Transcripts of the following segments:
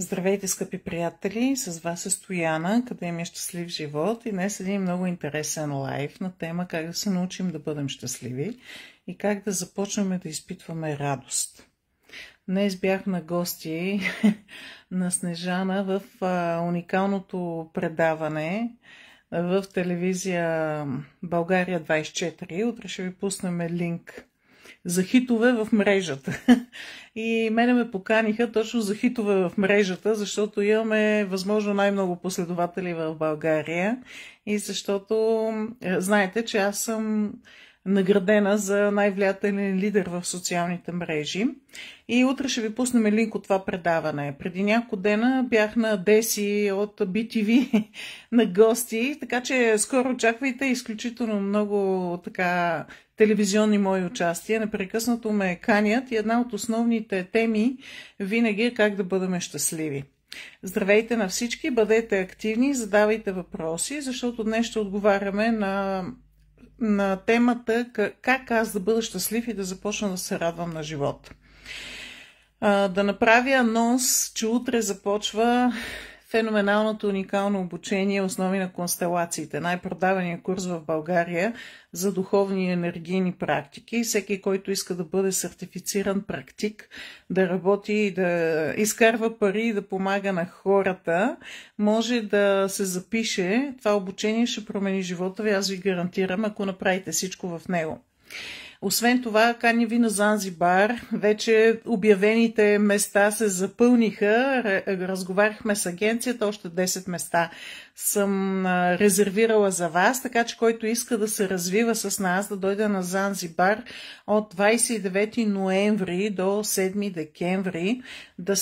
Здравейте, скъпи приятели! С вас е Стояна, Академия Щастлив живот, и днес един много интересен лайв на тема как да се научим да бъдем щастливи и как да започнем да изпитваме радост. Днес бях на гости на Снежана в уникалното предаване в телевизия България 24. Утре ще ви пуснем линк за хитове в мрежата. И мене ме поканиха точно за хитове в мрежата, защото имаме възможно най-много последователи в България и защото знаете, че аз съм наградена за най-влиятелен лидер в социалните мрежи. И утре ще ви пуснем линк от това предаване. Преди няколко дена бях на Деси от BTV на гости, така че скоро очаквайте изключително много телевизионни мои участия. Непрекъснато ме канят и една от основните теми винаги е как да бъдем щастливи. Здравейте на всички, бъдете активни, задавайте въпроси, защото днес ще отговаряме на темата как аз да бъда щастлив и да започна да се радвам на живота. Да направя анонс, че утре започва феноменалното уникално обучение Основи на констелациите, най-продавания курс в България за духовни и енергийни практики. Всеки, който иска да бъде сертифициран практик, да работи и да изкарва пари и да помага на хората, може да се запише. Това обучение ще промени живота ви, аз ви гарантирам, ако направите всичко в него. Освен това, каня ви на Занзибар. Вече обявените места се запълниха. Разговаряхме с агенцията, още 10 места съм резервирала за вас, така че който иска да се развива с нас, да дойде на Занзибар от 29 ноември до 7 декември, да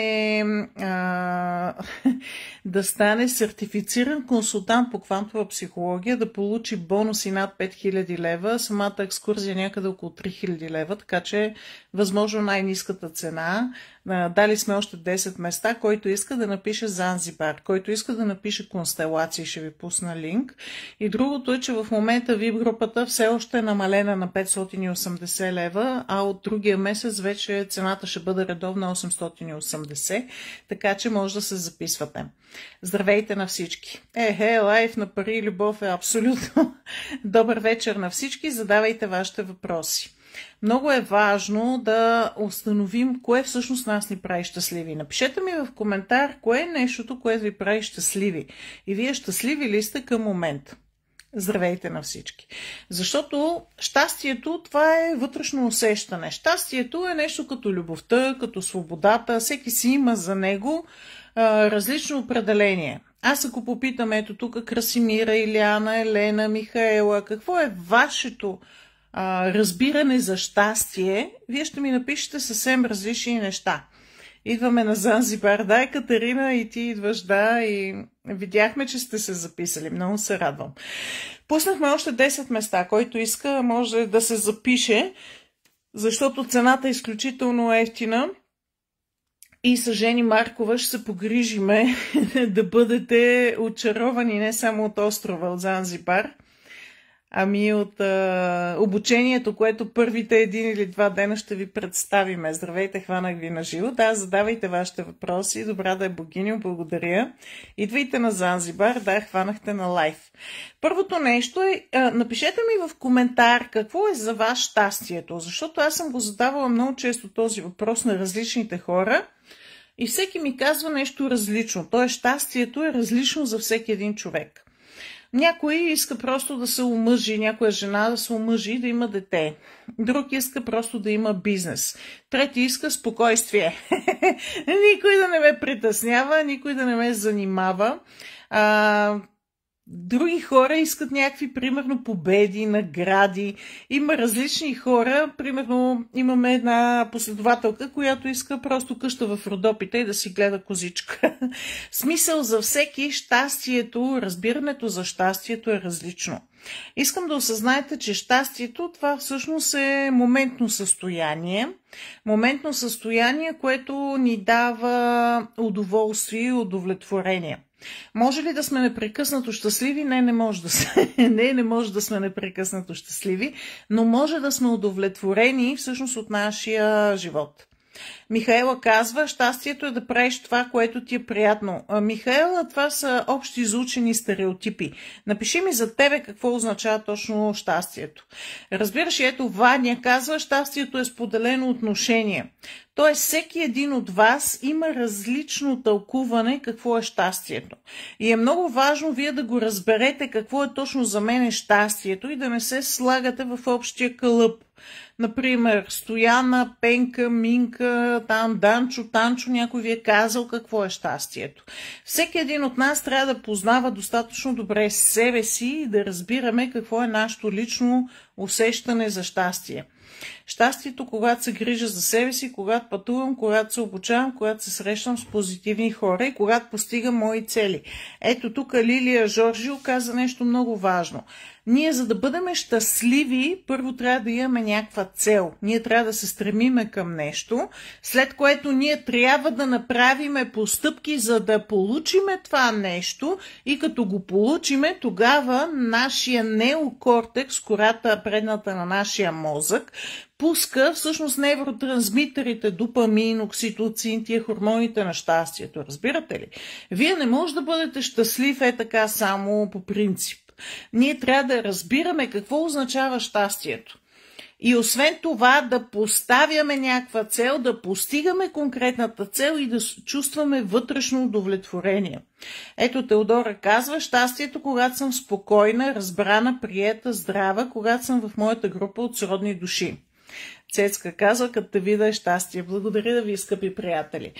стане сертифициран консултант по квантова психология, да получи бонуси над 5000 лева, самата екскурзия някъде около 3000 лева, така че възможно най-ниската цена. Дали сме още 10 места, който иска да напише Занзибар, който иска да напише констелации, ще ви пусна линк. И другото е, че в момента VIP групата все още е намалена на 580 лева, а от другия месец вече цената ще бъде редовна 880, така че може да се записвате. Здравейте на всички! Лайф на пари и любов е абсолютно добър вечер на всички, задавайте вашите въпроси. Много е важно да установим кое всъщност нас ни прави щастливи. Напишете ми в коментар кое е нещото, което ви прави щастливи. И вие щастливи ли сте към момента? Здравейте на всички. Защото щастието, това е вътрешно усещане. Щастието е нещо като любовта, като свободата. Всеки си има за него различно определение. Аз ако попитам ето тук Красимира, Иляна, Елена, Михаела, какво е вашето разбиране за щастие, вие ще ми напишете съвсем различни неща. Идваме на Занзибар. Да, Екатерина, и ти идваш, да, и видяхме, че сте се записали. Много се радвам. Пуснахме още 10 места. Който иска, може да се запише, защото цената е изключително ефтина. И с Жени Маркова ще се погрижиме да бъдете очаровани не само от острова, от Занзибар, ами от обучението, което първите 1 или 2 дена ще ви представиме. Здравейте, хванах ви на живо. Да, задавайте вашите въпроси. Добра да е богиню, благодаря. Идвайте на Занзибар. Да, хванахте на лайф. Първото нещо е, напишете ми в коментар какво е за вас щастието, защото аз съм го задавала много често този въпрос на различните хора и всеки ми казва нещо различно. Тоест, щастието е различно за всеки един човек. Някой иска просто да се омъжи, някоя жена да се омъжи и да има дете. Друг иска просто да има бизнес. Трети иска спокойствие. Никой да не ме притеснява, никой да не ме занимава. Други хора искат някакви, примерно, победи, награди. Има различни хора. Примерно, имаме една последователка, която иска просто къща в Родопите и да си гледа козичка. Смисъл за всеки щастието, разбирането за щастието е различно. Искам да осъзнаете, че щастието, това всъщност е моментно състояние. Моментно състояние, което ни дава удоволствие и удовлетворение. Може ли да сме непрекъснато щастливи? Не, не може да сме непрекъснато щастливи, но може да сме удовлетворени всъщност от нашия живот. Михаела казва, щастието е да правиш това, което ти е приятно. Михаела, това са общи изучени стереотипи. Напиши ми за тебе какво означава точно щастието. Разбираш, ето Ваня казва, щастието е споделено отношение. Тоест, всеки един от вас има различно тълкуване какво е щастието. И е много важно вие да го разберете какво е точно за мен щастието и да не се слагате в общия кълъп. Например, Стояна, Пенка, Минка, там Данчо, Танчо, някой ви е казал какво е щастието. Всеки един от нас трябва да познава достатъчно добре себе си и да разбираме какво е нашето лично усещане за щастие. Щастието, когато се грижа за себе си, когато пътувам, когато се обучавам, когато се срещам с позитивни хора и когато постигам мои цели. Ето тук Лилия Жоржио каза нещо много важно. Ние, за да бъдем щастливи, първо трябва да имаме някаква цел. Ние трябва да се стремиме към нещо, след което ние трябва да направиме постъпки, за да получиме това нещо и като го получиме, тогава нашия неокортекс, кората предната на нашия мозък, пуска всъщност невротрансмитерите, допамин, окситоцин, тия хормоните на щастието. Разбирате ли? Вие не може да бъдете щастлив така само по принцип. Ние трябва да разбираме какво означава щастието. И освен това да поставяме някаква цел, да постигаме конкретната цел и да чувстваме вътрешно удовлетворение. Ето Теодора казва, щастието, когато съм спокойна, разбрана, приета, здрава, когато съм в моята група от сродни души. Цецка казва, като те видя е щастие. Благодаря да ви, скъпи приятели.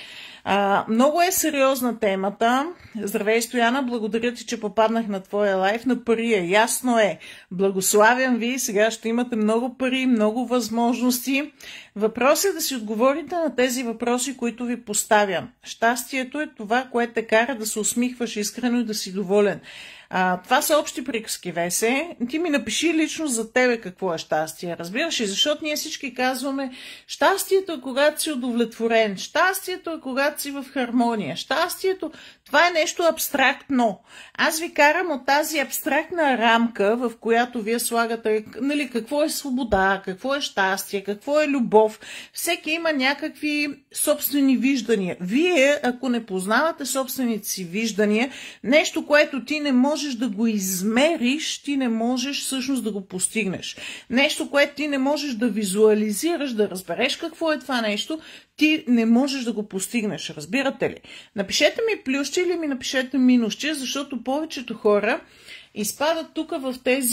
Много е сериозна темата. Здравей, Стояна, благодаря ти, че попаднах на твоя лайф. На пари е, ясно е. Благославям ви, сега ще имате много пари, много възможности. Въпросът е да си отговорите на тези въпроси, които ви поставям. Щастието е това, което те кара да се усмихваш искрено и да си доволен. Това са общи приказки, Весе. Ти ми напиши лично за тебе какво е щастие. Разбираш ли? Защото ние всички казваме, щастието е когато си удовлетворен, щастието е когато си в хармония, щастието, това е нещо абстрактно. Аз ви карам от тази абстрактна рамка, в която вие слагате, нали, какво е свобода, какво е щастие, какво е любов. Всеки има някакви собствени виждания. Вие, ако не познавате собствените си виждания, нещо, което ти не можеш да го измериш, ти не можеш всъщност да го постигнеш. Нещо, което ти не можеш да визуализираш, да разбереш какво е това нещо, ти не можеш да го постигнеш. Разбирате ли? Напишете ми плюсче или ми напишете минусче, защото повечето хора изпадат тук в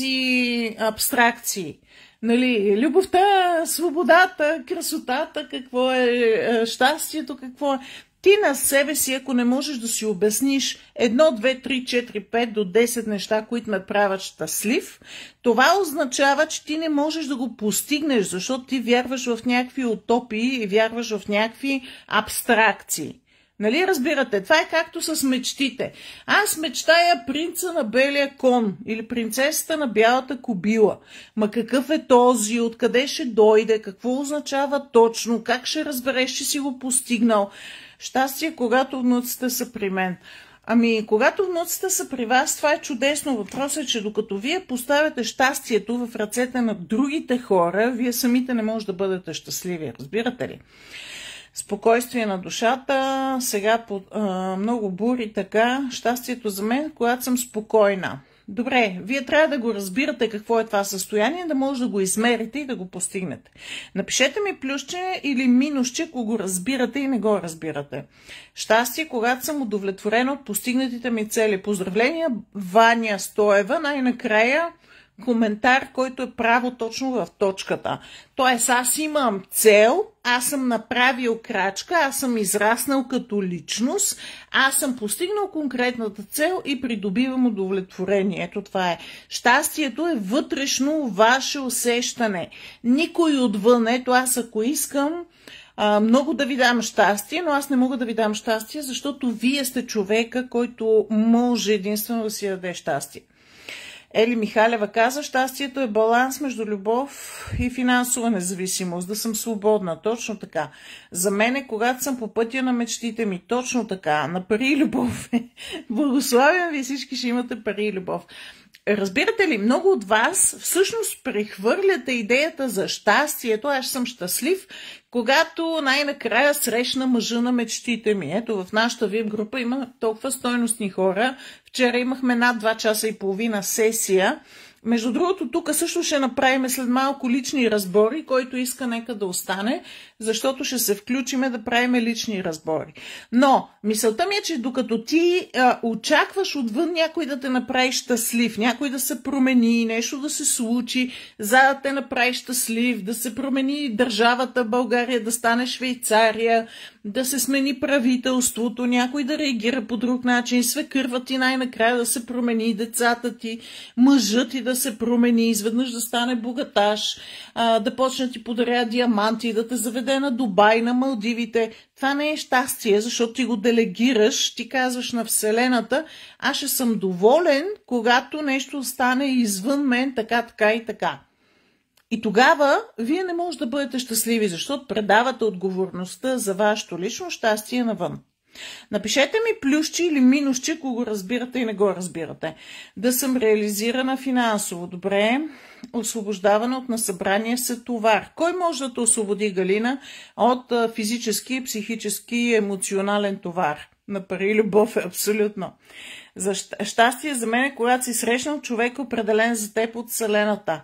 тези абстракции. Нали, любовта, свободата, красотата, какво е щастието, какво е. Ти на себе си, ако не можеш да си обясниш 1, 2, 3, 4, 5 до 10 неща, които ме правят щастлив, това означава, че ти не можеш да го постигнеш, защото ти вярваш в някакви утопии и вярваш в някакви абстракции. Нали разбирате? Това е както с мечтите. Аз мечтая принца на белия кон или принцесата на бялата кобила. Ма какъв е този? Откъде ще дойде? Какво означава точно? Как ще разбереш, че си го постигнал? Щастие, когато внуците са при мен. Ами, когато внуците са при вас, това е чудесно. Въпросът е, че докато вие поставяте щастието в ръцете на другите хора, вие самите не може да бъдете щастливи. Разбирате ли? Спокойствие на душата, сега по много бури така, щастието за мен, когато съм спокойна. Добре, вие трябва да го разбирате какво е това състояние, да може да го измерите и да го постигнете. Напишете ми плюсче или минусче, ако го разбирате и не го разбирате. Щастие, когато съм удовлетворена от постигнатите ми цели. Поздравления, Ваня Стоева, най-накрая коментар, който е право точно в точката. Тоест, аз имам цел, аз съм направил крачка, аз съм израснал като личност, аз съм постигнал конкретната цел и придобивам удовлетворение. Ето това е. Щастието е вътрешно ваше усещане. Никой отвън. Ето аз ако искам много да ви дам щастие, но аз не мога да ви дам щастие, защото вие сте човека, който може единствено да си даде щастие. Ели Михалева каза, щастието е баланс между любов и финансова независимост, да съм свободна, точно така. За мен е, когато съм по пътя на мечтите ми, точно така, на пари и любов. Благославям ви, всички ще имате пари и любов. Разбирате ли, много от вас всъщност прехвърляте идеята за щастието, аз съм щастлив, Когато най-накрая срещна мъжа на мечтите ми. Ето, в нашата VIP група има толкова стойностни хора. Вчера имахме над 2 часа и половина сесия. Между другото, тук също ще направим след малко лични разбори, който иска нека да остане, защото ще се включиме да правим лични разбори. Но мисълта ми е, че докато ти очакваш отвън някой да те направи щастлив, някой да се промени, нещо да се случи, за да те направи щастлив, да се промени държавата България, да стане Швейцария, да се смени правителството, някой да реагира по друг начин, свекърва ти най-накрая да се промени, децата ти, мъжът ти да се промени, изведнъж да стане богаташ, да почне ти подаря диаманти, да те заведе на Дубай, на Малдивите. Това не е щастие, защото ти го делегираш, ти казваш на Вселената, аз ще съм доволен, когато нещо стане извън мен, така и така. И тогава вие не можете да бъдете щастливи, защото предавате отговорността за вашето лично щастие навън. Напишете ми плюсче или минусче, ако го разбирате и не го разбирате. Да съм реализирана финансово. Добре. Освобождаване от насъбрание се товар. Кой може да те освободи, Галина, от физически, психически, емоционален товар? На пари и любов е абсолютно. За щастие за мен е, когато си срещнал човек, определен за теб от Вселената.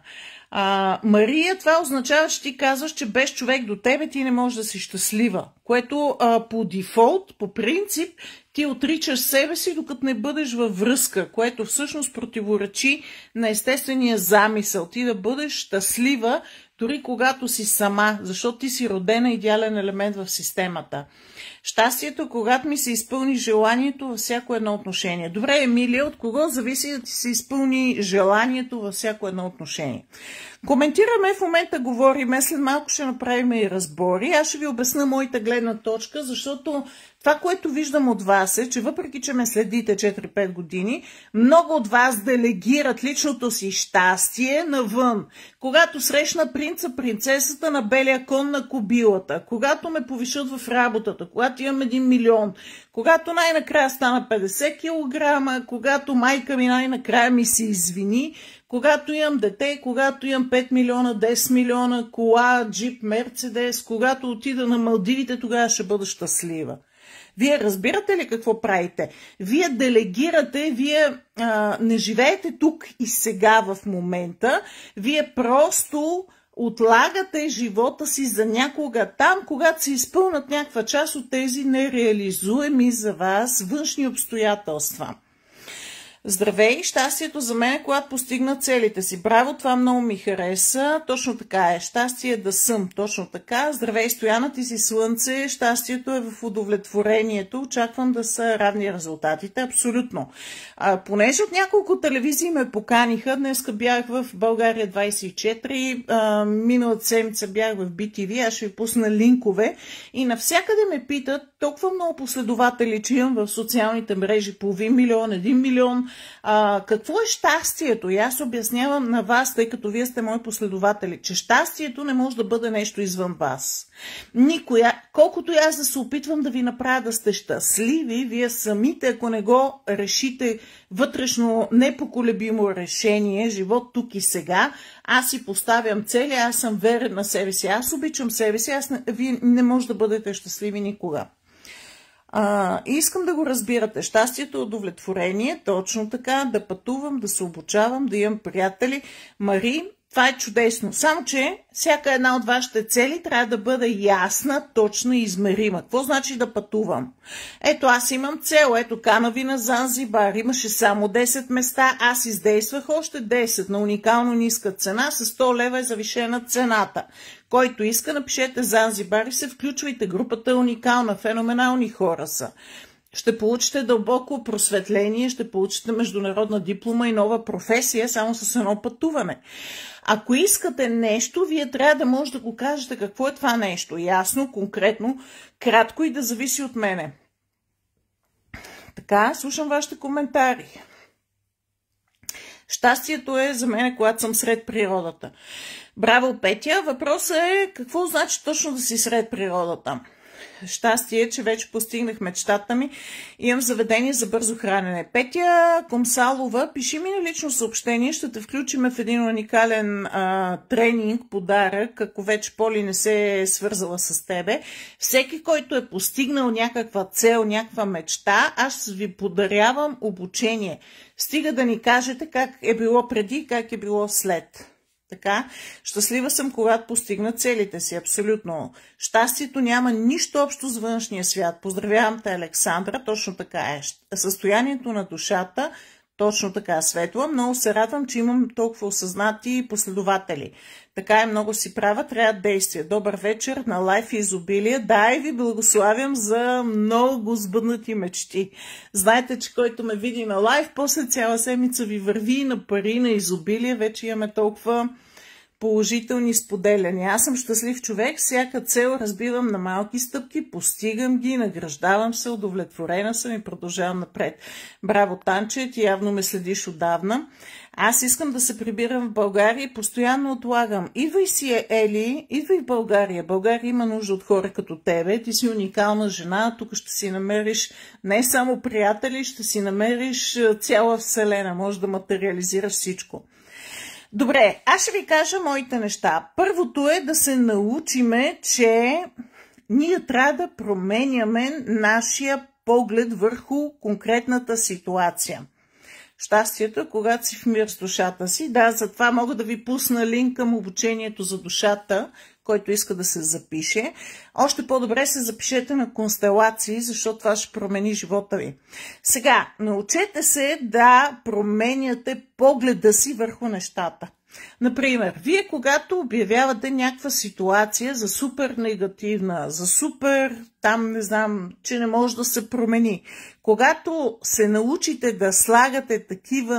Мария, това означава, че ти казваш, че без човек до тебе ти не можеш да си щастлива, което по дефолт, по принцип, ти отричаш себе си, докато не бъдеш във връзка, което всъщност противоречи на естествения замисъл. Ти да бъдеш щастлива, дори когато си сама, защото ти си родена идеален елемент в системата. Щастието, когато ми се изпълни желанието във всяко едно отношение. Добре, Емилия, от кого зависи да ти се изпълни желанието във всяко едно отношение? Коментираме, в момента говорим, след малко ще направим и разбори. Аз ще ви обясна моята гледна точка, защото това, което виждам от вас е, че въпреки, че ме следите 4-5 години, много от вас делегират личното си щастие навън. Когато срещна принца, принцесата на белия кон на кобилата, когато ме повишат в работата, когато имам 1 милион, когато най-накрая стана 50 кг, когато майка ми най-накрая ми се извини, когато имам дете, когато имам 5 милиона, 10 милиона, кола, джип, мерцедес, когато отида на Малдивите, тогава ще бъда щастлива. Вие разбирате ли какво правите? Вие делегирате, вие не живеете тук и сега в момента, вие просто отлагате живота си за някога там, когато се изпълнат някаква част от тези нереализуеми за вас външни обстоятелства. Здравей, щастието за мен е, когато постигна целите си. Браво, това много ми хареса. Точно така е. Щастие да съм. Точно така. Здравей, Стояна, ти си слънце. Щастието е в удовлетворението. Очаквам да са равни резултатите. Абсолютно. Понеже от няколко телевизии ме поканиха, днеска бях в България 24, миналата седмица бях в BTV, аз ще ви пусна линкове и навсякъде ме питат, толкова много последователи, че имам в социалните мрежи, половин милион, 1 милион, какво е щастието? И аз обяснявам на вас, тъй като вие сте мои последователи, че щастието не може да бъде нещо извън вас. Никоя, колкото и аз да се опитвам да ви направя да сте щастливи, вие самите, ако не го решите вътрешно непоколебимо решение, живот тук и сега, аз си поставям цели, аз съм верен на себе си, аз обичам себе си, вие не може да бъдете щастливи никога. Искам да го разбирате. Щастието е удовлетворение, точно така, да пътувам, да се обучавам, да имам приятели. Мари, това е чудесно. Само, че всяка една от вашите цели трябва да бъде ясна, точна и измерима. Какво значи да пътувам? Ето, аз имам цел. Ето, канави на Занзибар. Имаше само 10 места. Аз издействах още 10 на уникално ниска цена. С 100 лева е завишена цената. Който иска, напишете Занзибар и се включвайте. Групата е уникална. Феноменални хора са. Ще получите дълбоко просветление, ще получите международна диплома и нова професия само с едно пътуване. Ако искате нещо, вие трябва да може да го кажете какво е това нещо. Ясно, конкретно, кратко и да зависи от мене. Така, слушам вашите коментари. Щастието е за мен, когато съм сред природата. Браво, Петя. Въпросът е какво значи точно да си сред природата. щастие, че вече постигнах мечтата ми. Имам заведение за бързо хранене. Петя Комсалова, пиши ми на лично съобщение, ще те включим в един уникален тренинг, подарък, ако вече Поли не се е свързала с тебе. Всеки, който е постигнал някаква цел, някаква мечта, аз ви подарявам обучение. Стига да ни кажете как е било преди, как е било след. Така, щастлива съм, когато постигна целите си, абсолютно. Щастието няма нищо общо с външния свят. Поздравявам те, Александра, точно така е. Състоянието на душата, точно така, Светла. Много се радвам, че имам толкова осъзнати последователи. Така е, много си права, трябва действие. Добър вечер на лайф и изобилие. Да, и ви благославям за много сбъднати мечти. Знаете, че който ме види на лайф, после цяла седмица ви върви на пари, на изобилие. Вече имаме толкова положителни споделяния. Аз съм щастлив човек, всяка цел разбивам на малки стъпки, постигам ги, награждавам се, удовлетворена съм и продължавам напред. Браво, Танче, ти явно ме следиш отдавна. Аз искам да се прибирам в България и постоянно отлагам. Идвай си, Ели, идвай в България. България има нужда от хора като тебе. Ти си уникална жена, тук ще си намериш не само приятели, ще си намериш цяла вселена. Може да материализираш всичко. Добре, аз ще ви кажа моите неща. Първото е да се научиме, че ние трябва да променяме нашия поглед върху конкретната ситуация. Щастието е, когато си в мир с душата си. Да, затова мога да ви пусна линк към обучението за душата, който иска да се запише. Още по-добре се запишете на констелации, защото това ще промени живота ви. Сега, научете се да променяте погледа си върху нещата. Например, вие когато обявявате някаква ситуация за супер негативна, за супер, там не знам, че не може да се промени, когато се научите да слагате такива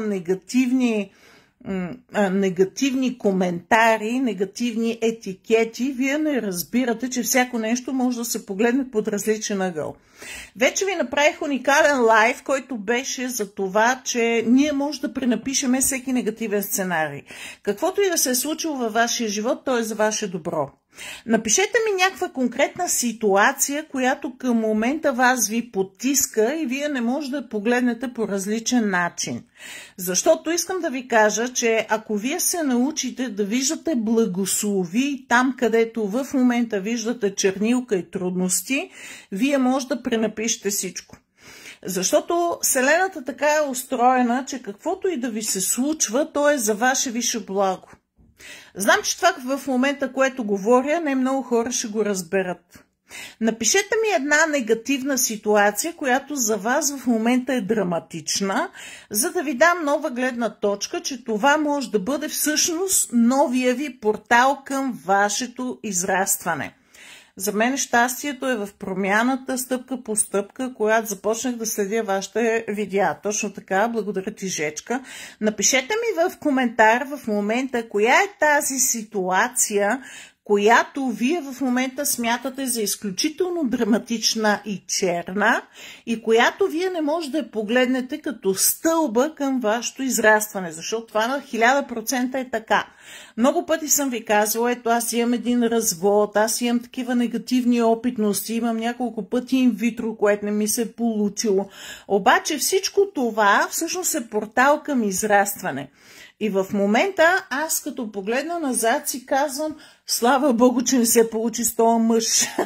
негативни коментари, негативни етикети, вие не разбирате, че всяко нещо може да се погледне под различен ъгъл. Вече ви направих уникален лайв, който беше за това, че ние може да пренапишеме всеки негативен сценарий. Каквото и да се е случило във вашия живот, то е за ваше добро. Напишете ми някаква конкретна ситуация, която към момента вас ви потиска и вие не може да погледнете по различен начин. Защото искам да ви кажа, че ако вие се научите да виждате благослови там, където в момента виждате чернилка и трудности, вие може да пренапишете всичко. Защото Вселената така е устроена, че каквото и да ви се случва, то е за ваше висше благо. Знам, че това в момента, което говоря, не много хора ще го разберат. Напишете ми една негативна ситуация, която за вас в момента е драматична, за да ви дам нова гледна точка, че това може да бъде всъщност новия ви портал към вашето израстване. За мен щастието е в промяната стъпка по стъпка, когато започнах да следя вашите видеа. Точно така, благодаря ти, Жечка. Напишете ми в коментар в момента, коя е тази ситуация, която вие в момента смятате за изключително драматична и черна и която вие не може да я погледнете като стълба към вашето израстване, защото това на 1000% е така. Много пъти съм ви казвала, ето аз имам един развод, аз имам такива негативни опитности, имам няколко пъти инвитро, което не ми се е получило. Обаче всичко това всъщност е портал към израстване. И в момента аз като погледна назад си казвам, слава Богу, че не се получи с този мъж.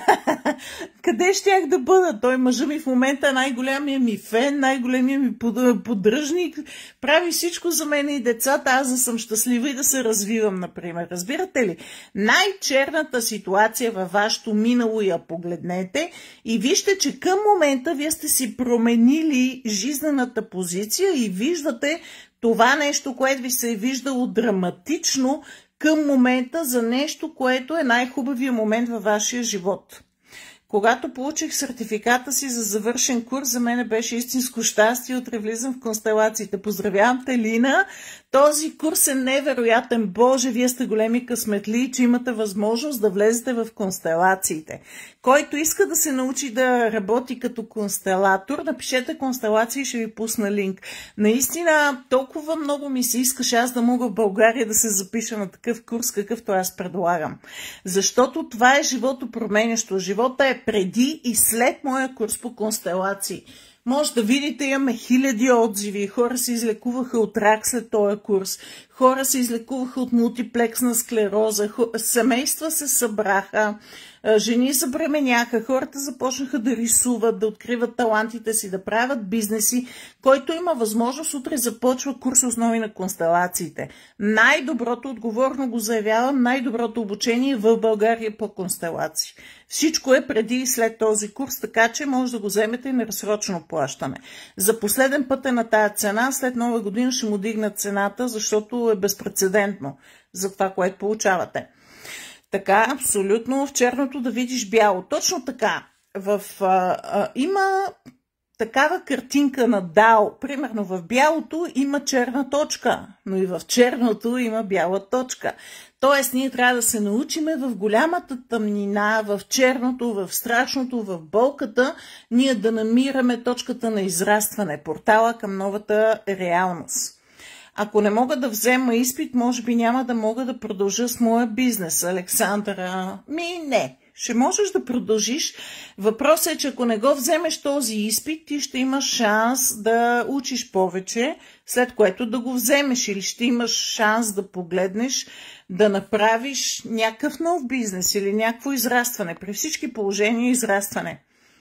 Къде щях да бъда? Той мъжа ми в момента е най-голямия ми фен, най-големия ми поддръжник, прави всичко за мен и децата, аз да съм щастлива и да се развивам, например. Разбирате ли? Най-черната ситуация във вашето минало я погледнете и вижте, че към момента вие сте си променили жизнената позиция и виждате това нещо, което ви се е виждало драматично към момента за нещо, което е най-хубавия момент във вашия живот. Когато получих сертификата си за завършен курс, за мен беше истинско щастие. Утре влизам в констелациите. Поздравявам те, Лина. Този курс е невероятен. Боже, вие сте големи късметли, че имате възможност да влезете в констелациите. Който иска да се научи да работи като констелатор, напишете констелации и ще ви пусна линк. Наистина, толкова много ми се искаше аз да мога в България да се запиша на такъв курс, какъвто аз предлагам. Защото това е живото променящо. Живота е преди и след моя курс по констелации. Може да видите, имаме хиляди отзиви. Хора се излекуваха от рак след този курс. Хора се излекуваха от мултиплексна склероза. Семейства се събраха. Жени забременяха. Хората започнаха да рисуват, да откриват талантите си, да правят бизнеси. Който има възможност, утре започва курс основи на констелациите. Най-доброто, отговорно го заявявам, най-доброто обучение в България по констелации. Всичко е преди и след този курс, така че може да го вземете и на разсрочно плащане. За последен път е на тая цена, след нова година ще му дигнат цената, защото е безпрецедентно за това, което получавате. Така, абсолютно в черното да видиш бяло. Точно така. Има такава картинка на Дао. Примерно в бялото има черна точка, но и в черното има бяла точка. Тоест, ние трябва да се научиме в голямата тъмнина, в черното, в страшното, в болката, ние да намираме точката на израстване, портала към новата реалност. Ако не мога да взема изпит, може би няма да мога да продължа с моя бизнес, Александра. Не. Ще можеш да продължиш. Въпросът е, че ако не го вземеш този изпит, ти ще имаш шанс да учиш повече, след което да го вземеш, или ще имаш шанс да погледнеш, да направиш някакъв нов бизнес или някакво израстване. При всички положения израстване.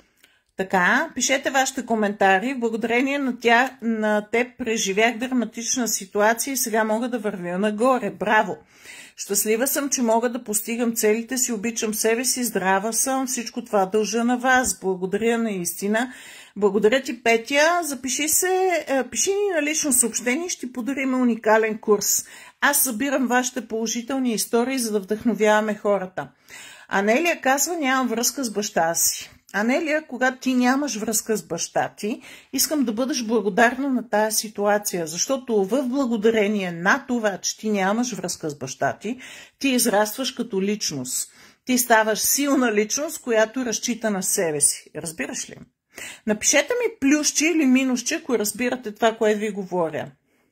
Така, пишете вашите коментари. Благодарение на теб преживях драматична ситуация и сега мога да вървя нагоре. Браво! Щастлива съм, че мога да постигам целите си, обичам себе си, здрава съм. Всичко това дължа на вас. Благодаря наистина. Благодаря ти, Петя. Пиши ни на лично съобщение, ще подарим уникален курс. Аз събирам вашите положителни истории, за да вдъхновяваме хората. Анелия казва, нямам връзка с баща си. Анелия, когато ти нямаш връзка с баща ти, искам да бъдеш благодарна на тая ситуация, защото в благодарение на това, че ти нямаш връзка с баща ти, ти израстваш като личност. Ти ставаш силна личност, която разчита на себе си. Разбираш ли? Напишете ми плюсче или минусче, ако разбирате това, което ви говоря.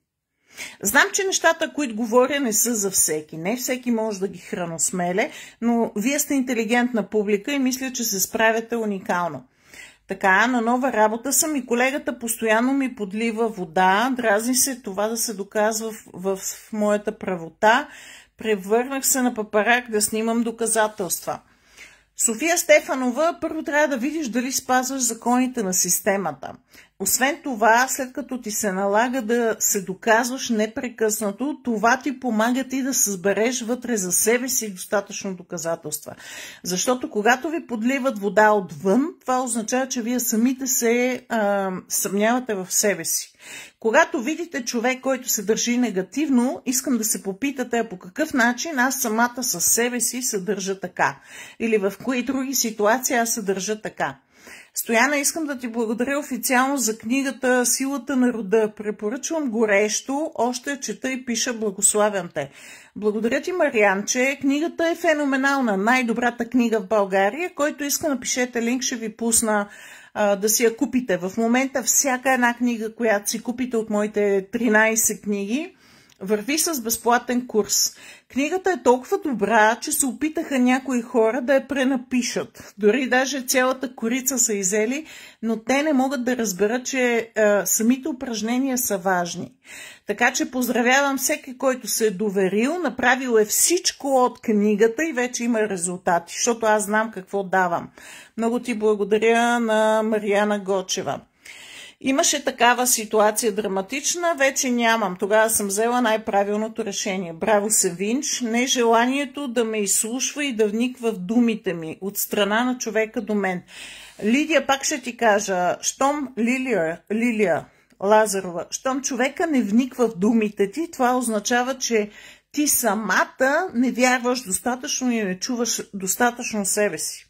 Знам, че нещата, които говоря, не са за всеки. Не всеки може да ги храносмеле, но вие сте интелигентна публика и мисля, че се справяте уникално. Така, на нова работа съм и колегата постоянно ми подлива вода. Дразни се това да се доказва в моята правота. Превърнах се на папарак да снимам доказателства. София Стефанова, първо трябва да видиш дали спазваш законите на системата. Освен това, след като ти се налага да се доказваш непрекъснато, това ти помага ти да събереш вътре за себе си достатъчно доказателства. Защото когато ви подливат вода отвън, това означава, че вие самите се съмнявате в себе си. Когато видите човек, който се държи негативно, искам да се попитате по какъв начин аз самата със себе си се държа така. Или в кои други ситуации аз се държа така. Стояна, искам да ти благодаря официално за книгата "Силата на рода". Препоръчвам горещо, още чета и пиша, благославям те. Благодаря ти, Марианче. Книгата е феноменална, най-добрата книга в България. Който иска, напишете линк, ще ви пусна да си я купите. В момента всяка една книга, която си купите от моите 13 книги, върви с безплатен курс. Книгата е толкова добра, че се опитаха някои хора да я пренапишат. Дори даже цялата корица са изели, но те не могат да разберат, че самите упражнения са важни. Така че поздравявам всеки, който се е доверил, направил е всичко от книгата и вече има резултати, защото аз знам какво давам. Много ти благодаря на Мариана Гочева. Имаше такава ситуация драматична, вече нямам. Тогава съм взела най-правилното решение. Браво, Севинч. Нежеланието да ме изслушва и да вниква в думите ми от страна на човека до мен. Лидия, пак ще ти кажа, щом Лилия Лазарова, щом човека не вниква в думите ти, това означава, че ти самата не вярваш достатъчно и не чуваш достатъчно себе си.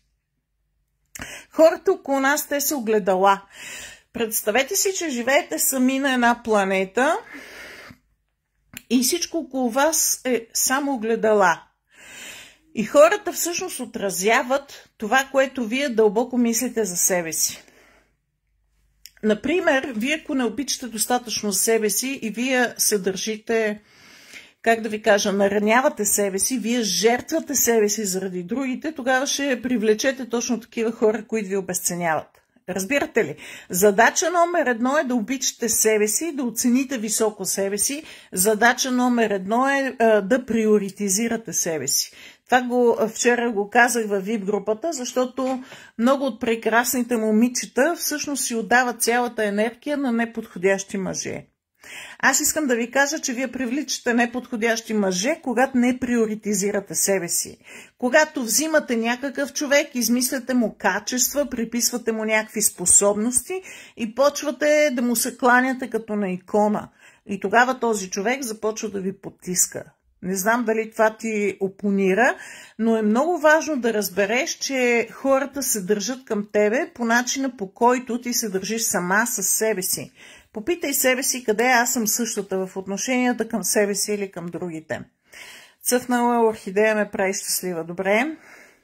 Хората около нас, те са огледала. Представете си, че живеете сами на една планета И всичко около вас е само огледала. И хората всъщност отразяват това, което вие дълбоко мислите за себе си. Например, вие ако не обичате достатъчно за себе си и вие се държите, как да ви кажа, наранявате себе си, вие жертвате себе си заради другите, тогава ще привлечете точно такива хора, които ви обезценяват. Разбирате ли? Задача номер 1 е да обичате себе си, да оцените високо себе си. Задача номер 1 е да приоритизирате себе си. Това вчера го казах във VIP групата, защото много от прекрасните момичета всъщност си отдават цялата енергия на неподходящи мъже. Аз искам да ви кажа, че вие привличате неподходящи мъже, когато не приоритизирате себе си. Когато взимате някакъв човек, измисляте му качества, приписвате му някакви способности и почвате да му се кланяте като на икона. И тогава този човек започва да ви потиска. Не знам дали това ти опонира, но е много важно да разбереш, че хората се държат към тебе по начина, по който ти се държиш сама със себе си. Попитай себе си къде аз съм същата в отношенията към себе си или към другите. Цъфнала орхидея ме прави щастлива. Добре.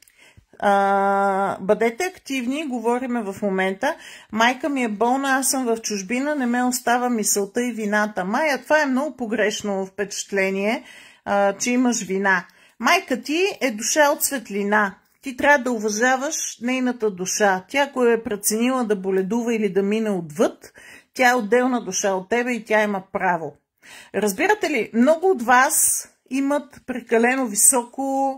Бъдете активни, говориме в момента. Майка ми е болна, аз съм в чужбина, не ме остава мисълта и вината. Майя, това е много погрешно впечатление, че имаш вина. Майка ти е душа от светлина. Ти трябва да уважаваш нейната душа. Тя, ако е преценила да боледува или да мине отвъд, тя е отделна душа от тебе и тя има право. Разбирате ли, много от вас имат прекалено високо,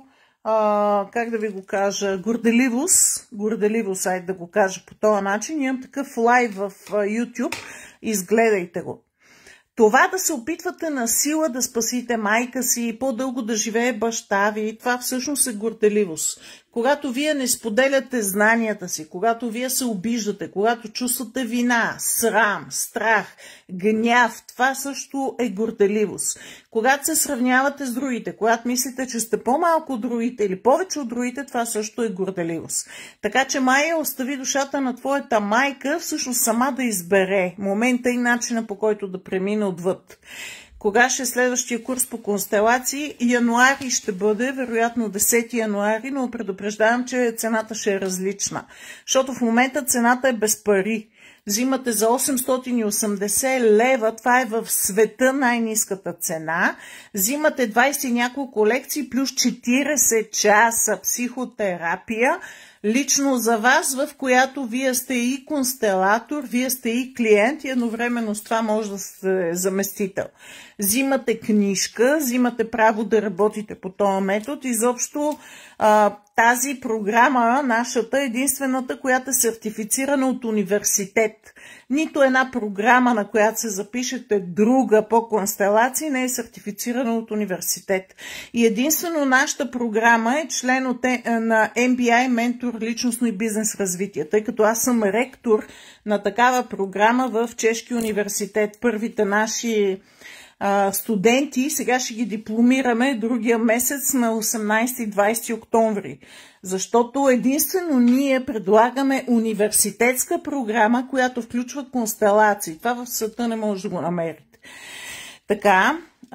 как да ви го кажа, горделивост, айде да го кажа по този начин. Имам такъв лайв в YouTube, изгледайте го. Това да се опитвате на сила да спасите майка си и по-дълго да живее баща ви, това всъщност е горделивост. Когато вие не споделяте знанията си, когато вие се обиждате, когато чувствате вина, срам, страх, гняв, това също е горделивост. Когато се сравнявате с другите, когато мислите, че сте по-малко от другите или повече от другите, това също е горделивост. Така че, Майя, остави душата на твоята майка всъщност сама да избере момента и начина, по който да премине отвъд. Кога ще е следващия курс по констелации? Януари ще бъде, вероятно 10 януари, но предупреждавам, че цената ще е различна. Защото в момента цената е без пари. Взимате за 880 лева, това е в света най-ниската цена. Взимате 20 и няколко лекции плюс 40 часа психотерапия, лично за вас, в която вие сте и констелатор, вие сте и клиент и едновременно с това може да сте заместител. Взимате книжка, взимате право да работите по този метод. Изобщо тази програма, нашата, е единствената, която е сертифицирана от университет. Нито една програма, на която се запишете друга по констелации, не е сертифицирана от университет. И единствено нашата програма е член на MBI, ментор личностно и бизнес развитие, тъй като аз съм ректор на такава програма в Чешки университет. Първите наши студенти, сега ще ги дипломираме другия месец на 18 и 20 октомври. Защото единствено ние предлагаме университетска програма, която включва констелации. Това в света не може да го намерите. Така,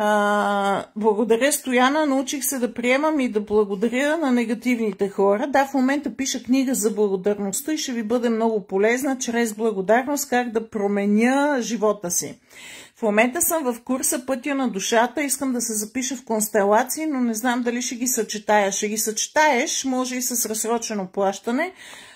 благодаря, Стояна, научих се да приемам и да благодаря на негативните хора. Да, в момента пиша книга за благодарността и ще ви бъде много полезна чрез благодарност как да променя живота си. В момента съм в курса Пътя на душата, искам да се запиша в констелации, но не знам дали ще ги съчетая. Ще ги съчетаеш, може и с разсрочено плащане.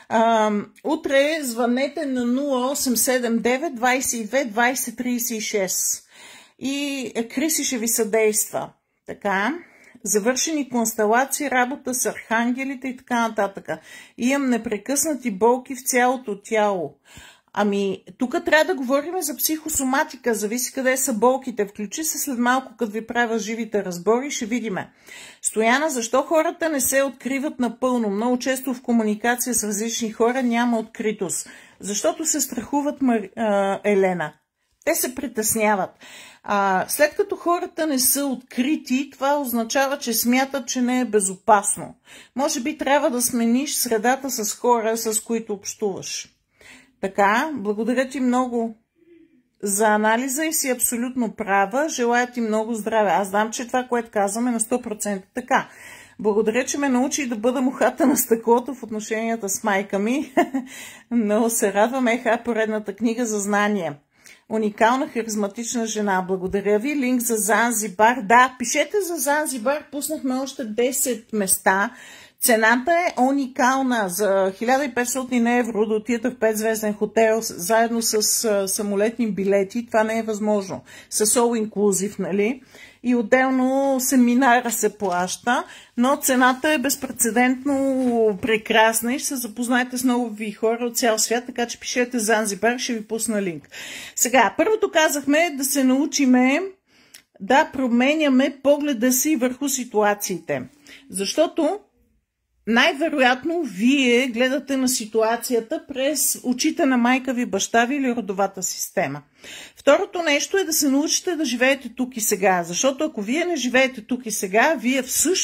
Утре звънете на 0879 22 20 36 и Криси ще ви съдейства. Така, завършени констелации, работа с архангелите и така нататък. Имам непрекъснати болки в цялото тяло. Ами, тук трябва да говорим за психосоматика, зависи къде са болките. Включи се след малко, като ви правя живите разбори, ще видиме. Стояна, защо хората не се откриват напълно? Много често в комуникация с различни хора няма откритост. Защото се страхуват, Елена. Те се притесняват. След като хората не са открити, това означава, че смятат, че не е безопасно. Може би трябва да смениш средата с хора, с които общуваш. Така, благодаря ти много. за анализа и си абсолютно права. Желая ти много здраве. Аз знам, че това, което казвам, е на 100% така. Благодаря, че ме научи да бъда мухата на стъклото в отношенията с майка ми. Много се радвам. Поредната книга за знание. Уникална, харизматична жена. Благодаря ви. Линк за Занзибар. Да, пишете за Занзибар. Пуснахме още 10 места. Цената е уникална. За 1500 евро да отидете в 5-звезден хотел заедно с самолетни билети. Това не е възможно. С all inclusive, нали? И отделно семинара се плаща, но цената е безпрецедентно прекрасна и ще се запознаете с нови хора от цял свят, така че пишете Занзибар, ще ви пусна линк. Сега, първото казахме да се научиме да променяме погледа си върху ситуациите, защото най-вероятно вие гледате на ситуацията през очите на майка ви, баща ви или родовата система. Второто нещо е да се научите да живеете тук и сега, защото ако вие не живеете тук и сега, вие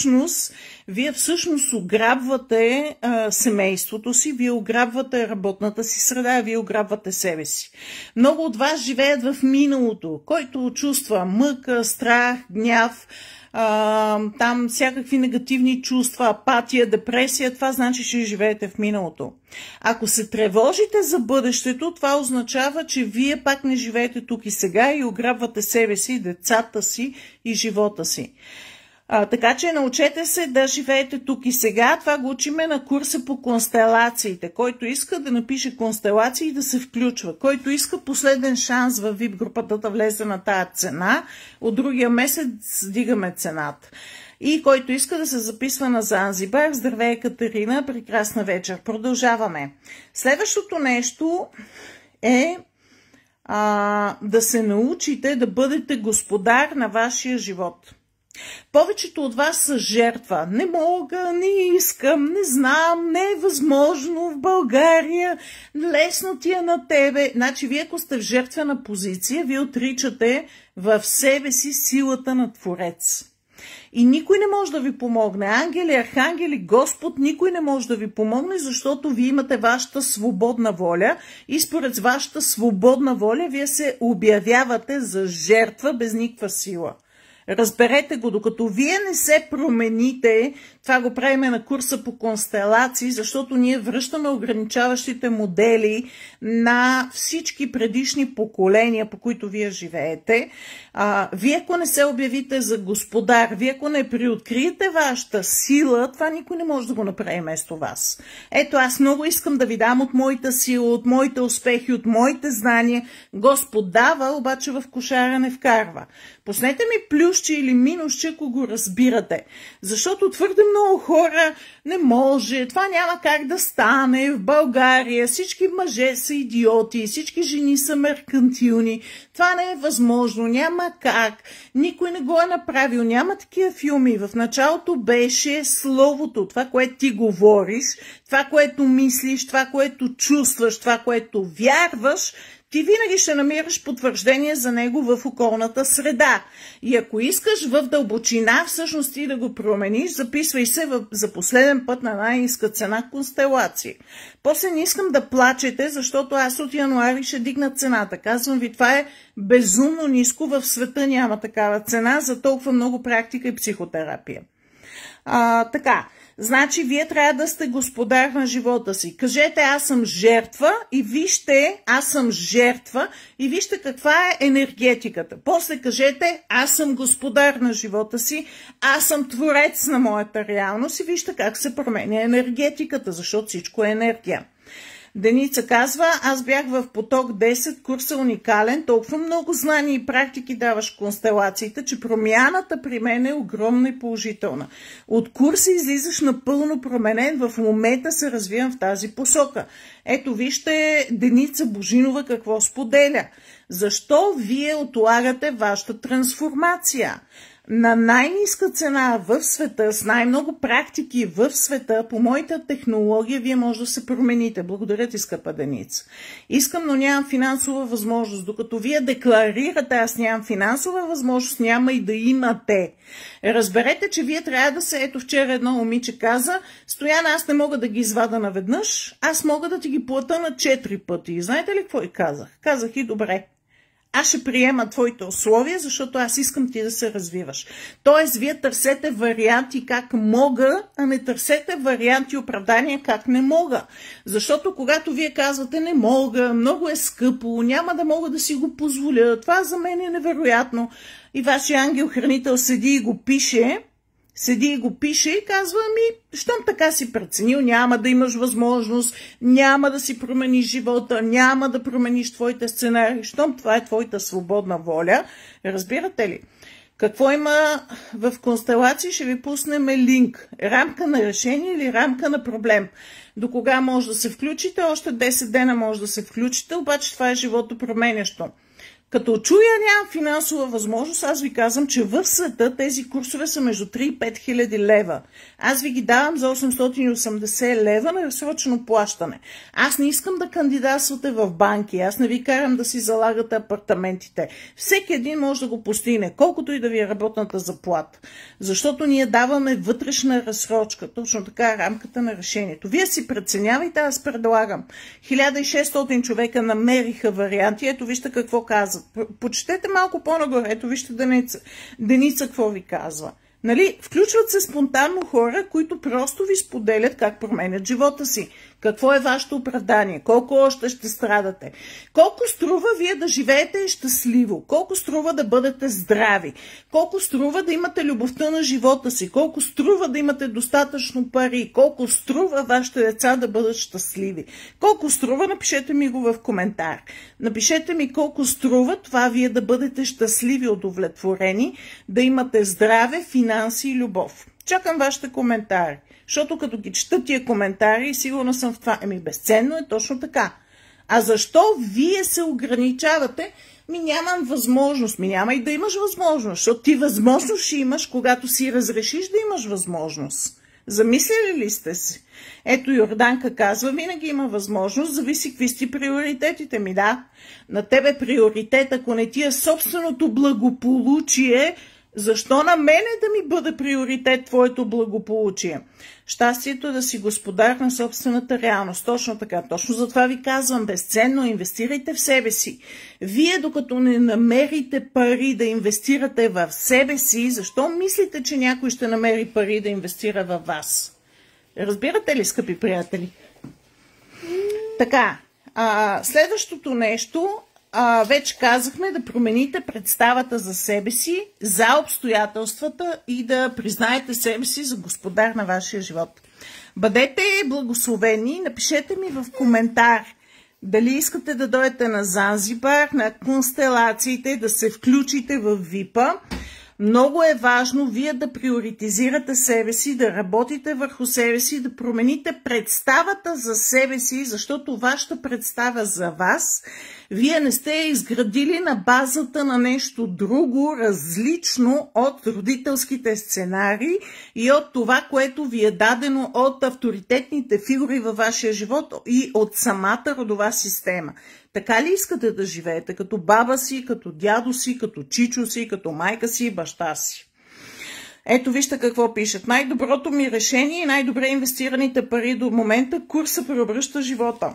всъщност ограбвате семейството си, вие ограбвате работната си среда, вие ограбвате себе си. Много от вас живеят в миналото, който чувства мъка, страх, гняв, там всякакви негативни чувства, апатия, депресия, това значи, че живеете в миналото. Ако се тревожите за бъдещето, това означава, че вие пак не живеете тук и сега и ограбвате себе си, децата си и живота си. Така че научете се да живеете тук и сега. Това го учиме на курса по констелациите. Който иска да напише констелации и да се включва. Който иска последен шанс във VIP групата да влезе на тая цена, от другия месец дигаме цената. И който иска да се записва на Занзибар, здравей Катерина, прекрасна вечер. Продължаваме. Следващото нещо е да се научите да бъдете господар на вашия живот. Повечето от вас са жертва. Не мога, не искам, не знам, не е възможно в България, лесно ти е на тебе. Значи вие ако сте в жертвена позиция, вие отричате в себе си силата на Творец. И никой не може да ви помогне. Ангели, архангели, Господ, никой не може да ви помогне, защото вие имате вашата свободна воля и според вашата свободна воля вие се обявявате за жертва без никаква сила. Разберете го, докато вие не се промените, това го правим на курса по констелации, защото ние връщаме ограничаващите модели на всички предишни поколения, по които вие живеете. Вие ако не се обявите за господар, вие ако не приоткриете вашата сила, това никой не може да го направи вместо вас. Ето, аз много искам да ви дам от моята сила, от моите успехи, от моите знания. Господ дава, обаче в кошара не вкарва. Пуснете ми плюсче или минусче, ако го разбирате. Защото твърде много хора не може, това няма как да стане в България, всички мъже са идиоти, всички жени са меркантилни, това не е възможно, няма как, никой не го е направил, няма такива филми. В началото беше словото, това, което ти говориш, това, което мислиш, това, което чувстваш, това, което вярваш, ти винаги ще намираш потвърждение за него в околната среда. И ако искаш в дълбочина всъщност ти да го промениш, записвай се за последен път на най-ниска цена констелации. После не искам да плачете, защото аз от януари ще дигна цената. Казвам ви, това е безумно ниско, в света няма такава цена за толкова много практика и психотерапия. Така. Значи, вие трябва да сте господар на живота си. Кажете, аз съм жертва и вижте, аз съм жертва и вижте каква е енергетиката. После кажете, аз съм господар на живота си, аз съм творец на моята реалност и вижте как се променя енергетиката, защото всичко е енергия. Деница казва, аз бях в поток 10, курса уникален, толкова много знания и практики даваш констелациите, че промяната при мен е огромна и положителна. От курса излизаш напълно променен, в момента се развивам в тази посока. Ето вижте Деница Божинова какво споделя. Защо вие отлагате вашата трансформация? На най-ниска цена в света, с най-много практики в света, по моята технология, вие може да се промените. Благодаря ти, скъпа Деница. Искам, но нямам финансова възможност. Докато вие декларирате, аз нямам финансова възможност, няма и да имате. Разберете, че вие трябва да се... Ето вчера едно момиче каза, Стояна, аз не мога да ги извада наведнъж, аз мога да ти ги плата на 4 пъти. И знаете ли какво й казах? Казах и добре. аз ще приема твоите условия, защото аз искам ти да се развиваш. Тоест, вие търсете варианти как мога, а не търсете варианти и оправдания как не мога. Защото когато вие казвате не мога, много е скъпо, няма да мога да си го позволя, това за мен е невероятно, и вашия ангел-хранител седи и го пише, и казва, щом така си преценил, няма да имаш възможност, няма да си промениш живота, няма да промениш твоите сценарии, щом това е твоята свободна воля. Разбирате ли? Какво има в констелации? Ще ви пуснем линк. Рамка на решение или рамка на проблем. До кога може да се включите? Още 10 дена може да се включите, обаче това е живото променящо. Като чуя нямам финансова възможност, аз ви казвам, че в света тези курсове са между 3 и 5 хиляди лева. Аз ви ги давам за 880 лева на разсрочено плащане. Аз не искам да кандидатствате в банки, аз не ви карам да си залагате апартаментите. Всеки един може да го постигне, колкото и да ви е работната заплата. Защото ние даваме вътрешна разсрочка, точно така рамката на решението. Вие си преценявайте, аз предлагам. 1600 човека намериха варианти, ето вижте какво казват. Почетете малко по-нагоре, ето вижте Деница какво ви казва. Нали? Включват се спонтанно хора, които просто ви споделят как променят живота си. Какво е вашето оправдание? Колко още ще страдате? Колко струва вие да живеете щастливо? Колко струва да бъдете здрави? Колко струва да имате любовта на живота си? Колко струва да имате достатъчно пари? Колко струва вашите деца да бъдат щастливи? Колко струва? Напишете ми го в коментар. Напишете ми колко струва това вие да бъдете щастливи, удовлетворени, да имате здраве, финанси и любов. Чакам вашите коментари. Защото като ги чета тия коментари, сигурна съм в това. Безценно е точно така. А защо вие се ограничавате? Нямам възможност. Няма и да имаш възможност. Защото ти възможност ще имаш, когато си разрешиш да имаш възможност. Замислили ли сте си? Ето Йорданка казва, винаги има възможност, зависи какви си приоритетите ми, да. На тебе приоритет, ако не ти е собственото благополучие, защо на мене да ми бъде приоритет твоето благополучие? Щастието е да си господар на собствената реалност. Точно така. Точно затова ви казвам, безценно инвестирайте в себе си. Вие, докато не намерите пари да инвестирате в себе си, защо мислите, че някой ще намери пари да инвестира във вас? Разбирате ли, скъпи приятели? Така, следващото нещо... вече казахме да промените представата за себе си, за обстоятелствата и да признаете себе си за господар на вашия живот. Бъдете благословени, напишете ми в коментар дали искате да дойдете на Занзибар, на констелациите, да се включите в ВИПа. Много е важно вие да приоритизирате себе си, да работите върху себе си, да промените представата за себе си, защото вашата представа за вас, вие не сте я изградили на базата на нещо друго, различно от родителските сценарии и от това, което ви е дадено от авторитетните фигури във вашия живот и от самата родова система. Така ли искате да живеете? Като баба си, като дядо си, като чичо си, като майка си и баща си? Ето вижте какво пишат. Най-доброто ми решение и най-добре инвестираните пари до момента, курса преобръща живота.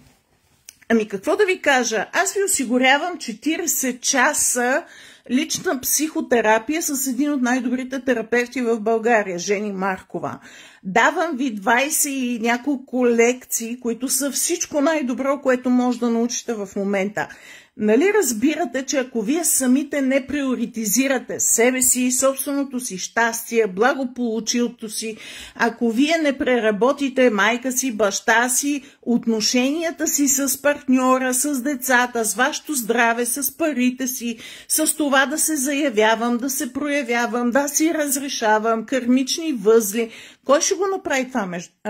Какво да ви кажа? Аз ви осигурявам 40 часа лична психотерапия с един от най-добрите терапевти в България, Жени Маркова. Давам ви 20 и няколко лекции, които са всичко най-добро, което може да научите в момента. Нали разбирате, че ако вие самите не приоритизирате себе си, собственото си щастие, благополучието си, ако вие не преработите майка си, баща си, отношенията си с партньора, с децата, с вашето здраве, с парите си, с това да се заявявам, да се проявявам, да си разрешавам, кармични възли, кой ще го направи това?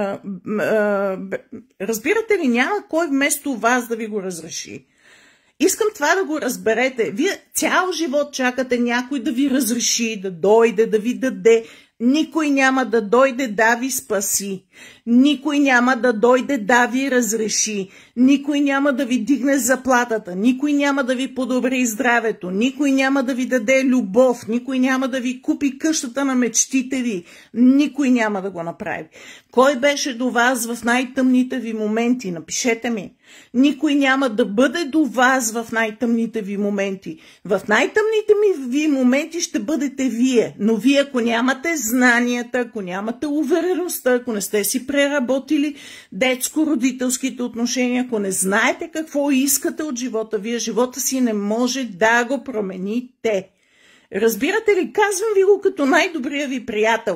Разбирате ли, няма кой вместо вас да ви го разреши. Искам това да го разберете. Вие цял живот чакате някой да ви разреши, да дойде, да ви даде. Никой няма да дойде да ви спаси. Никой няма да дойде да ви разреши. Никой няма да ви дигне заплатата. Никой няма да ви подобри здравето. Никой няма да ви даде любов. Никой няма да ви купи къщата на мечтите ви. Никой няма да го направи. Кой беше до вас в най-тъмните ви моменти? Напишете ми. Никой няма да бъде до вас в най-тъмните ви моменти. В най-тъмните ви моменти ще бъдете вие, но вие ако нямате знанията, ако нямате увереността, ако не сте си преработили детско-родителските отношения, ако не знаете какво искате от живота, вие живота си не може да го промените. Разбирате ли? Казвам ви го като най-добрия ви приятел,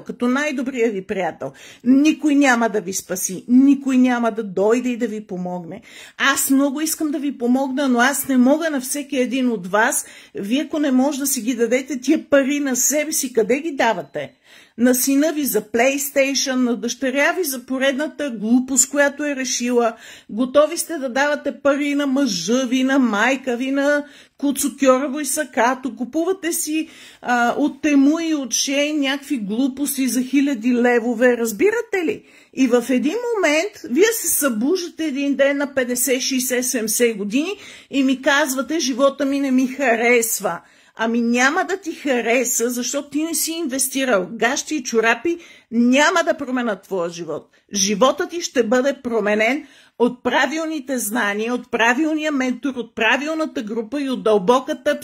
Никой няма да ви спаси, никой няма да дойде и да ви помогне. Аз много искам да ви помогна, но аз не мога на всеки един от вас. Вие ако не може да си ги дадете тия пари на себе си, къде ги давате? На сина ви за PlayStation, на дъщеря ви за поредната глупост, която е решила. Готови сте да давате пари на мъжа ви, на майка ви, на Куцукьорово и Сакато. Купувате си от Тему и от Шей някакви глупости за 1000 левове. Разбирате ли? И в един момент вие се събуждате един ден на 50, 60, 70 години и ми казвате, живота ми не ми харесва. Ами няма да ти хареса, защото ти не си инвестирал. Гащи и чорапи няма да променят твоя живот. Животът ти ще бъде променен от правилните знания, от правилния ментор, от правилната група и от дълбоката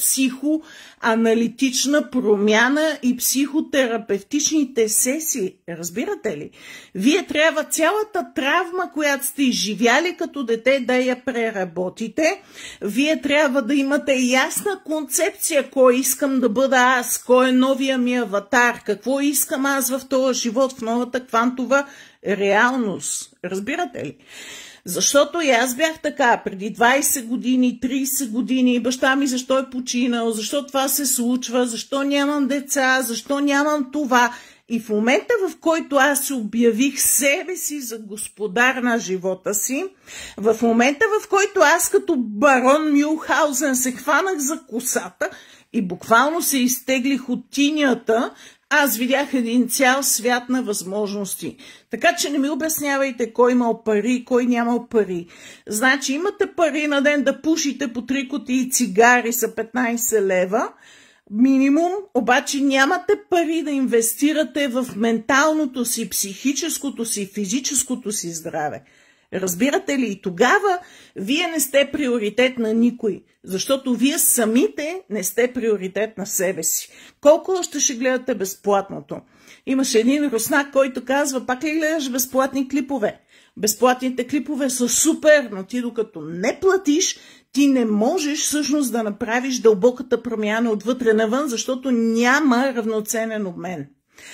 психоаналитична промяна и психотерапевтичните сесии. Разбирате ли? Вие трябва цялата травма, която сте изживяли като дете, да я преработите. Вие трябва да имате ясна концепция, кой искам да бъда аз, кой е новия ми аватар, какво искам аз в този живот, в новата квантова реалност. Разбирате ли? Защото и аз бях така, преди 20 години, 30 години, баща ми защо е починал, защо това се случва, защо нямам деца, защо нямам това. И в момента, в който аз обявих себе си за господар на живота си, в момента, в който аз като барон Мюнхаузен се хванах за косата и буквално се изтеглих от тинята, аз видях един цял свят на възможности. Така че не ми обяснявайте кой имал пари, кой нямал пари. Значи имате пари на ден да пушите по 3 кутии цигари са 15 лева, минимум, обаче нямате пари да инвестирате в менталното си, психическото си, физическото си здраве. Разбирате ли? И тогава вие не сте приоритет на никой, защото вие самите не сте приоритет на себе си. Колко още ще гледате безплатното? Имаше един руснак, който казва, пак ли гледаш безплатни клипове? Безплатните клипове са супер, но ти докато не платиш, ти не можеш всъщност да направиш дълбоката промяна отвътре навън, защото няма равноценен обмен.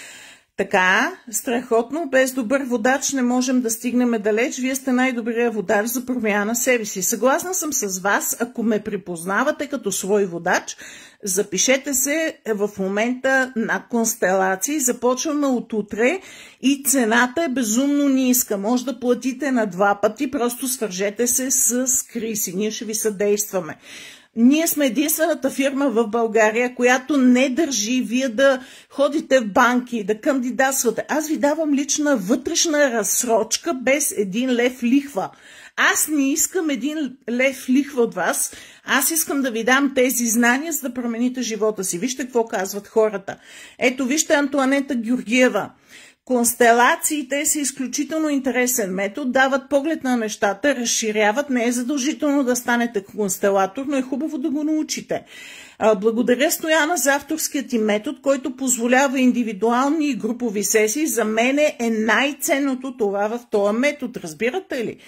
Така, страхотно, без добър водач не можем да стигнем далеч. Вие сте най-добрият водач за промяна на себе си. Съгласна съм с вас, ако ме припознавате като свой водач, запишете се в момента на констелации. Започваме от утре и цената е безумно ниска. Може да платите на 2 пъти, просто свържете се с Криси. Ние ще ви съдействаме. Ние сме единствената фирма в България, която не държи вие да ходите в банки, да кандидатствате. Аз ви давам лична вътрешна разсрочка без 1 лев лихва. Аз не искам 1 лев лихва от вас. Аз искам да ви дам тези знания, за да промените живота си. Вижте какво казват хората. Ето, вижте Антоанета Георгиева. Констелациите са изключително интересен метод, дават поглед на нещата, разширяват, не е задължително да станете констелатор, но е хубаво да го научите. Благодаря, Стояна, за авторският ти метод, който позволява индивидуални и групови сесии. За мен е най-ценното това в този метод, разбирате ли?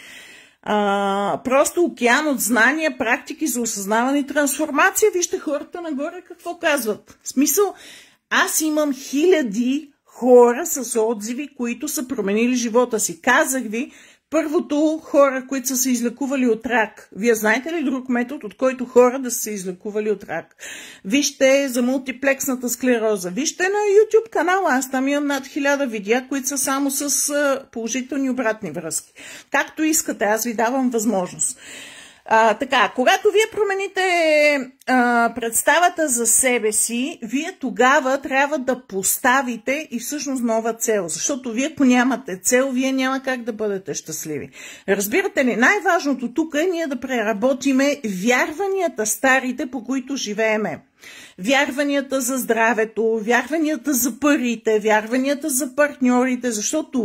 Просто океан от знания, практики за осъзнаване и трансформация. Вижте хората нагоре какво казват. В смисъл, аз имам хиляди хора с отзиви, които са променили живота си. Казах ви, първото хора, които са се излекували от рак. Вие знаете ли друг метод, от който хора да са се излекували от рак? Вижте за мултиплексната склероза. Вижте на YouTube канала. Аз там имам над 1000 видеа, които са само с положителни обратни връзки. Както искате, аз ви давам възможност. Така, когато вие промените представата за себе си, вие тогава трябва да поставите и всъщност нова цел, защото вие ако нямате цел, вие няма как да бъдете щастливи. Разбирате ли, най-важното тук е ние да преработиме вярванията старите, по които живееме. Вярванията за здравето, вярванията за парите, вярванията за партньорите, защото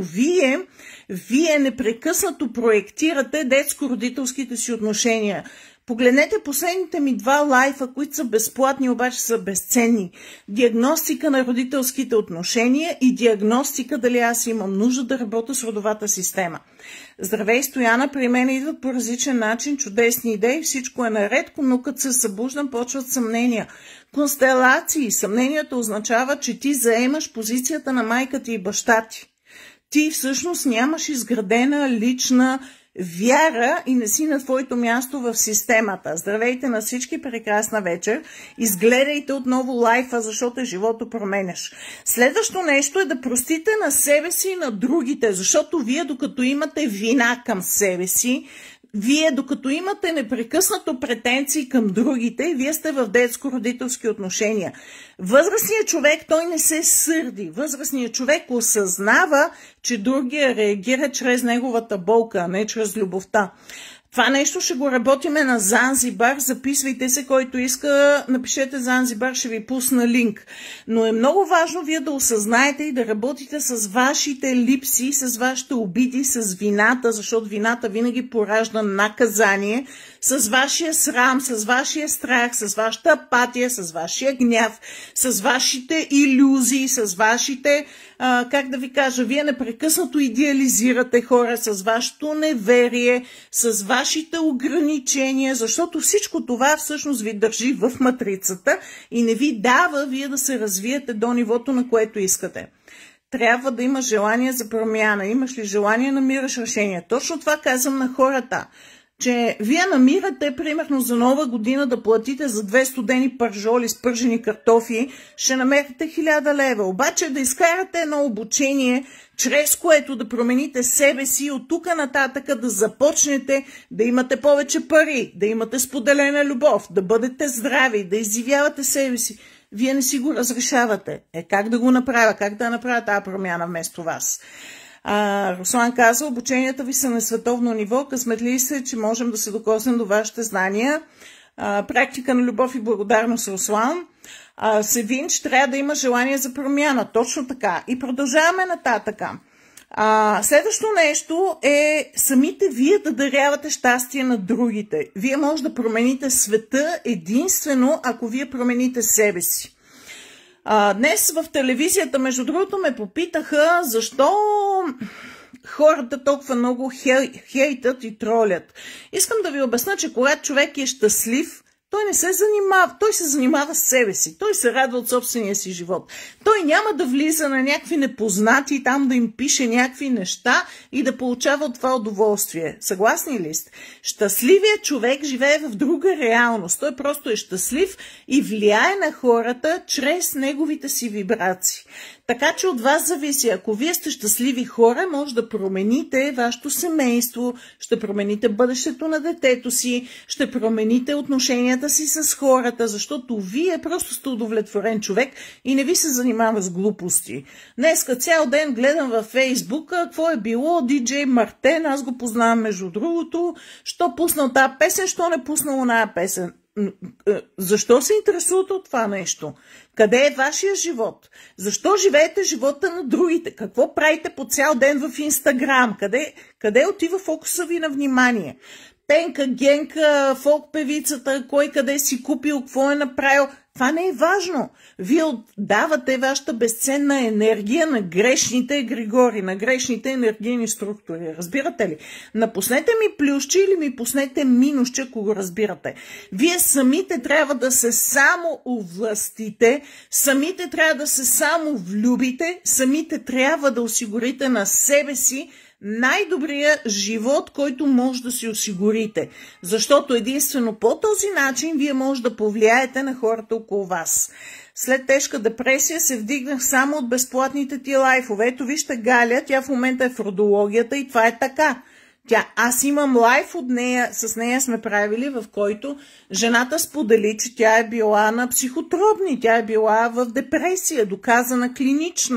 вие непрекъснато проектирате детско-родителските си отношения. Погледнете последните ми 2 лайфа, които са безплатни, обаче са безценни. Диагностика на родителските отношения и диагностика дали аз имам нужда да работя с родовата система. Здравей, Стояна, при мен идват по различен начин чудесни идеи, всичко е наред, но като се събуждам, почват съмнения. Констелации. Съмненията означава, че ти заемаш позицията на майката и баща ти. Ти всъщност нямаш изградена лична вяра и не си на твоето място в системата. Здравейте на всички, прекрасна вечер. Изгледайте отново лайфа, защото е живото променяш. Следващо нещо е да простите на себе си и на другите, защото вие докато имате вина към себе си, вие докато имате непрекъснато претенции към другите, вие сте в детско-родителски отношения. Възрастният човек, той не се сърди. Възрастният човек осъзнава, че другия реагира чрез неговата болка, а не чрез любовта. Това нещо ще го работиме на Занзибар. Записвайте се, който иска, напишете Занзибар, ще ви пусна линк. Но е много важно вие да осъзнаете и да работите с вашите липси, с вашите обиди, с вината, защото вината винаги поражда наказание, с вашия срам, с вашия страх, с вашата апатия, с вашия гняв, с вашите илюзии, с вашите, как да ви кажа, вие непрекъснато идеализирате хора, с вашето неверие, с вашите ограничения, защото всичко това всъщност ви държи в матрицата и не ви дава вие да се развиете до нивото, на което искате. Трябва да имаш желание за промяна. Имаш ли желание, намираш решение. Точно това казвам на хората, че вие намирате, примерно за Нова година да платите за 2 студени пържоли с пържени картофи, ще намерите 1000 лева. Обаче да изкарате едно обучение, чрез което да промените себе си от тук нататък да започнете да имате повече пари, да имате споделена любов, да бъдете здрави, да изживявате себе си. Вие не си го разрешавате. Как да го направя? Как да направя тази промяна вместо вас? Руслан казва, обученията ви са на световно ниво. Късметли се, че можем да се докоснем до вашите знания. Практика на любов и благодарност, Руслан. Севинч, трябва да има желание за промяна. Точно така. И продължаваме нататък. Следващо нещо е самите вие да дарявате щастие на другите. Вие може да промените света единствено, ако вие промените себе си. Днес в телевизията, между другото, ме попитаха защо хората толкова много хейтат и тролят. Искам да ви обясня, че когато човек е щастлив, той не се занимава, той се занимава с себе си, той се радва от собствения си живот. Той няма да влиза на някакви непознати, там да им пише някакви неща и да получава от това удоволствие. Съгласни ли сте? Щастливият човек живее в друга реалност. Той просто е щастлив и влияе на хората чрез неговите си вибрации. Така че от вас зависи. Ако вие сте щастливи хора, може да промените вашето семейство, ще промените бъдещето на детето си, ще промените отношенията си с хората, защото вие просто сте удовлетворен човек и не ви се занимава с глупости. Днеска цял ден гледам във Фейсбука какво е било диджей Мартен, аз го познавам между другото, що пуснал тази песен, що не пуснал оная песен. Защо се интересувате от това нещо? Къде е вашия живот? Защо живеете живота на другите? Какво правите по цял ден в Инстаграм? Къде отива фокуса ви на внимание? Пенка, Генка, фолк певицата, кой къде си купил, какво е направил. Това не е важно. Вие отдавате вашата безценна енергия на грешните егрегори, на грешните енергийни структури. Разбирате ли? Напуснете ми плюсче или ми пуснете минусче, ако го разбирате. Вие самите трябва да се само овластите, самите трябва да се само влюбите, самите трябва да осигурите на себе си най-добрия живот, който може да си осигурите. Защото единствено по този начин вие може да повлияете на хората около вас. След тежка депресия се вдигнах само от безплатните ти лайфове. Ето вижте Галя, тя в момента е в родологията и това е така. Аз имам лайф от нея, с нея сме правили, в който жената сподели, че тя е била на психотропни, тя е била в депресия, доказана клинична.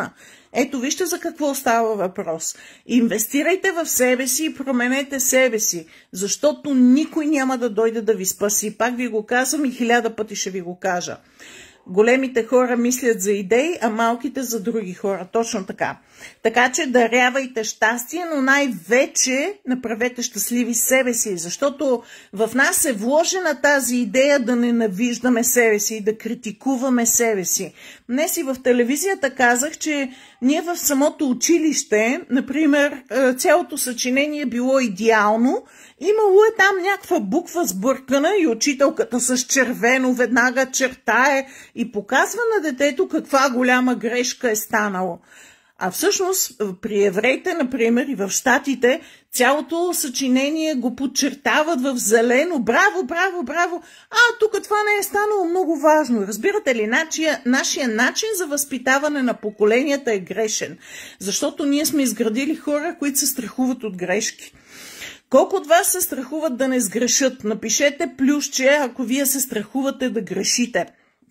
Ето вижте за какво става въпрос. Инвестирайте в себе си и променете себе си, защото никой няма да дойде да ви спаси. Пак ви го казвам и 1000 пъти ще ви го кажа. Големите хора мислят за идеи, а малките за други хора. Точно така. Така че дарявайте щастие, но най-вече направете щастливи себе си, защото в нас е вложена тази идея да ненавиждаме себе си и да критикуваме себе си. Днес и в телевизията казах, че ние в самото училище, например, цялото съчинение било идеално, имало е там някаква буква сбъркана и учителката с червено веднага чертае и показва на детето каква голяма грешка е станало. А всъщност при евреите, например, и в Щатите, цялото съчинение го подчертават в зелено. Браво, браво, браво! Тук това не е станало много важно. Разбирате ли, нашия начин за възпитаване на поколенията е грешен. Защото ние сме изградили хора, които се страхуват от грешки. Колко от вас се страхуват да не сгрешат? Напишете плюсче, ако вие се страхувате да грешите.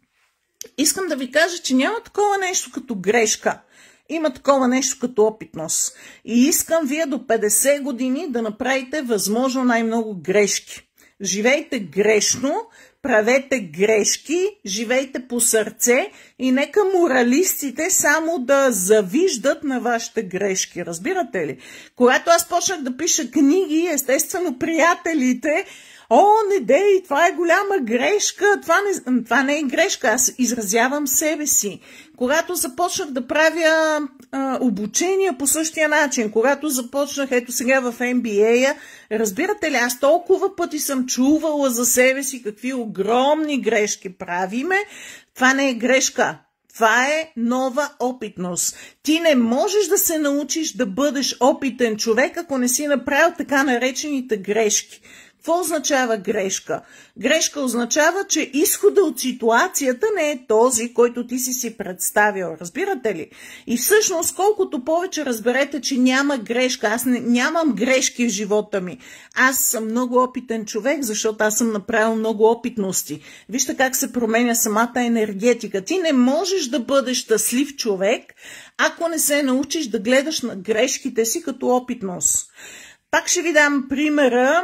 Искам да ви кажа, че няма такова нещо като грешка. Има такова нещо като опитност. И искам вие до 50 години да направите възможно най-много грешки. Живейте грешно, правете грешки, живейте по сърце и нека моралистите само да завиждат на вашите грешки. Разбирате ли? Когато аз почнах да пиша книги, естествено приятелите: не дей, това е голяма грешка, това не е грешка, аз изразявам себе си. Когато започнах да правя обучения по същия начин, когато започнах, ето сега в MBA-а, разбирате ли, аз толкова пъти съм чувала за себе си какви огромни грешки правиме, това не е грешка. Това е нова опитност. Ти не можеш да се научиш да бъдеш опитен човек, ако не си направил така наречените грешки. Какво означава грешка? Грешка означава, че изхода от ситуацията не е този, който ти си представил. Разбирате ли? И всъщност, колкото повече разберете, че няма грешка, аз нямам грешки в живота ми. Аз съм много опитен човек, защото аз съм направил много опитности. Вижте как се променя самата енергетика. Ти не можеш да бъдеш щастлив човек, ако не се научиш да гледаш на грешките си като опитност. Пак ще ви дам примера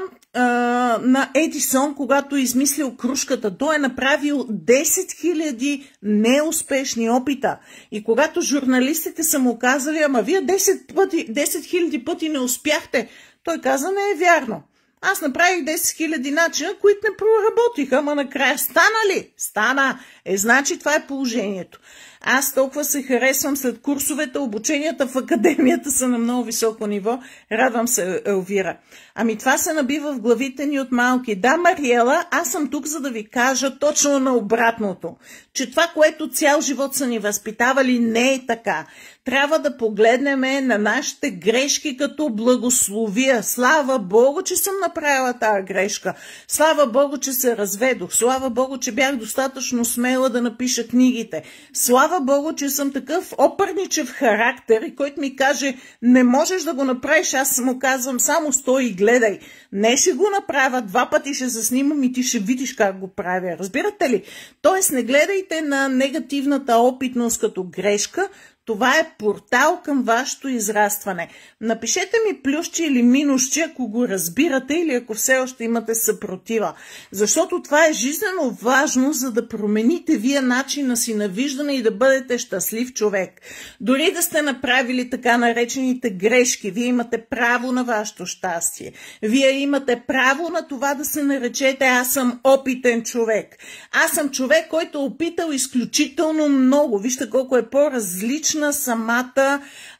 на Едисон, когато е измислил крушката. Той е направил 10 000 неуспешни опита. И когато журналистите са му казали: ама вие 10 000 пъти не успяхте, той каза: не е вярно. Аз направих 10 000 начина, които не проработиха, ама накрая стана ли? Стана. Значи това е положението. Аз толкова се харесвам след курсовете, обученията в академията са на много високо ниво. Радвам се, Елвира. Ами това се набива в главите ни от малки. Да, Мариела, аз съм тук, за да ви кажа точно на обратното. Че това, което цял живот са ни възпитавали, не е така. Трябва да погледнем на нашите грешки като благословия. Слава Богу, че съм направила тази грешка. Слава Богу, че се разведох. Слава Богу, че бях достатъчно смела да напиша книгите. Слава Богу, че съм такъв опърничев характер, и който ми каже: не можеш да го направиш, аз му казвам: само стой и гледай. Не ще го направя, 2 пъти ще се снимам и ти ще видиш как го правя. Разбирате ли? Тоест не гледайте на негативната опитност като грешка. Това е портал към вашето израстване. Напишете ми плюсче или минусче, ако го разбирате или ако все още имате съпротива. Защото това е жизнено важно, за да промените вие начина си на виждане и да бъдете щастлив човек. Дори да сте направили така наречените грешки, вие имате право на вашето щастие. Вие имате право на това да се наречете: аз съм опитен човек. Аз съм човек, който е опитал изключително много. Вижте колко е по-различно на самата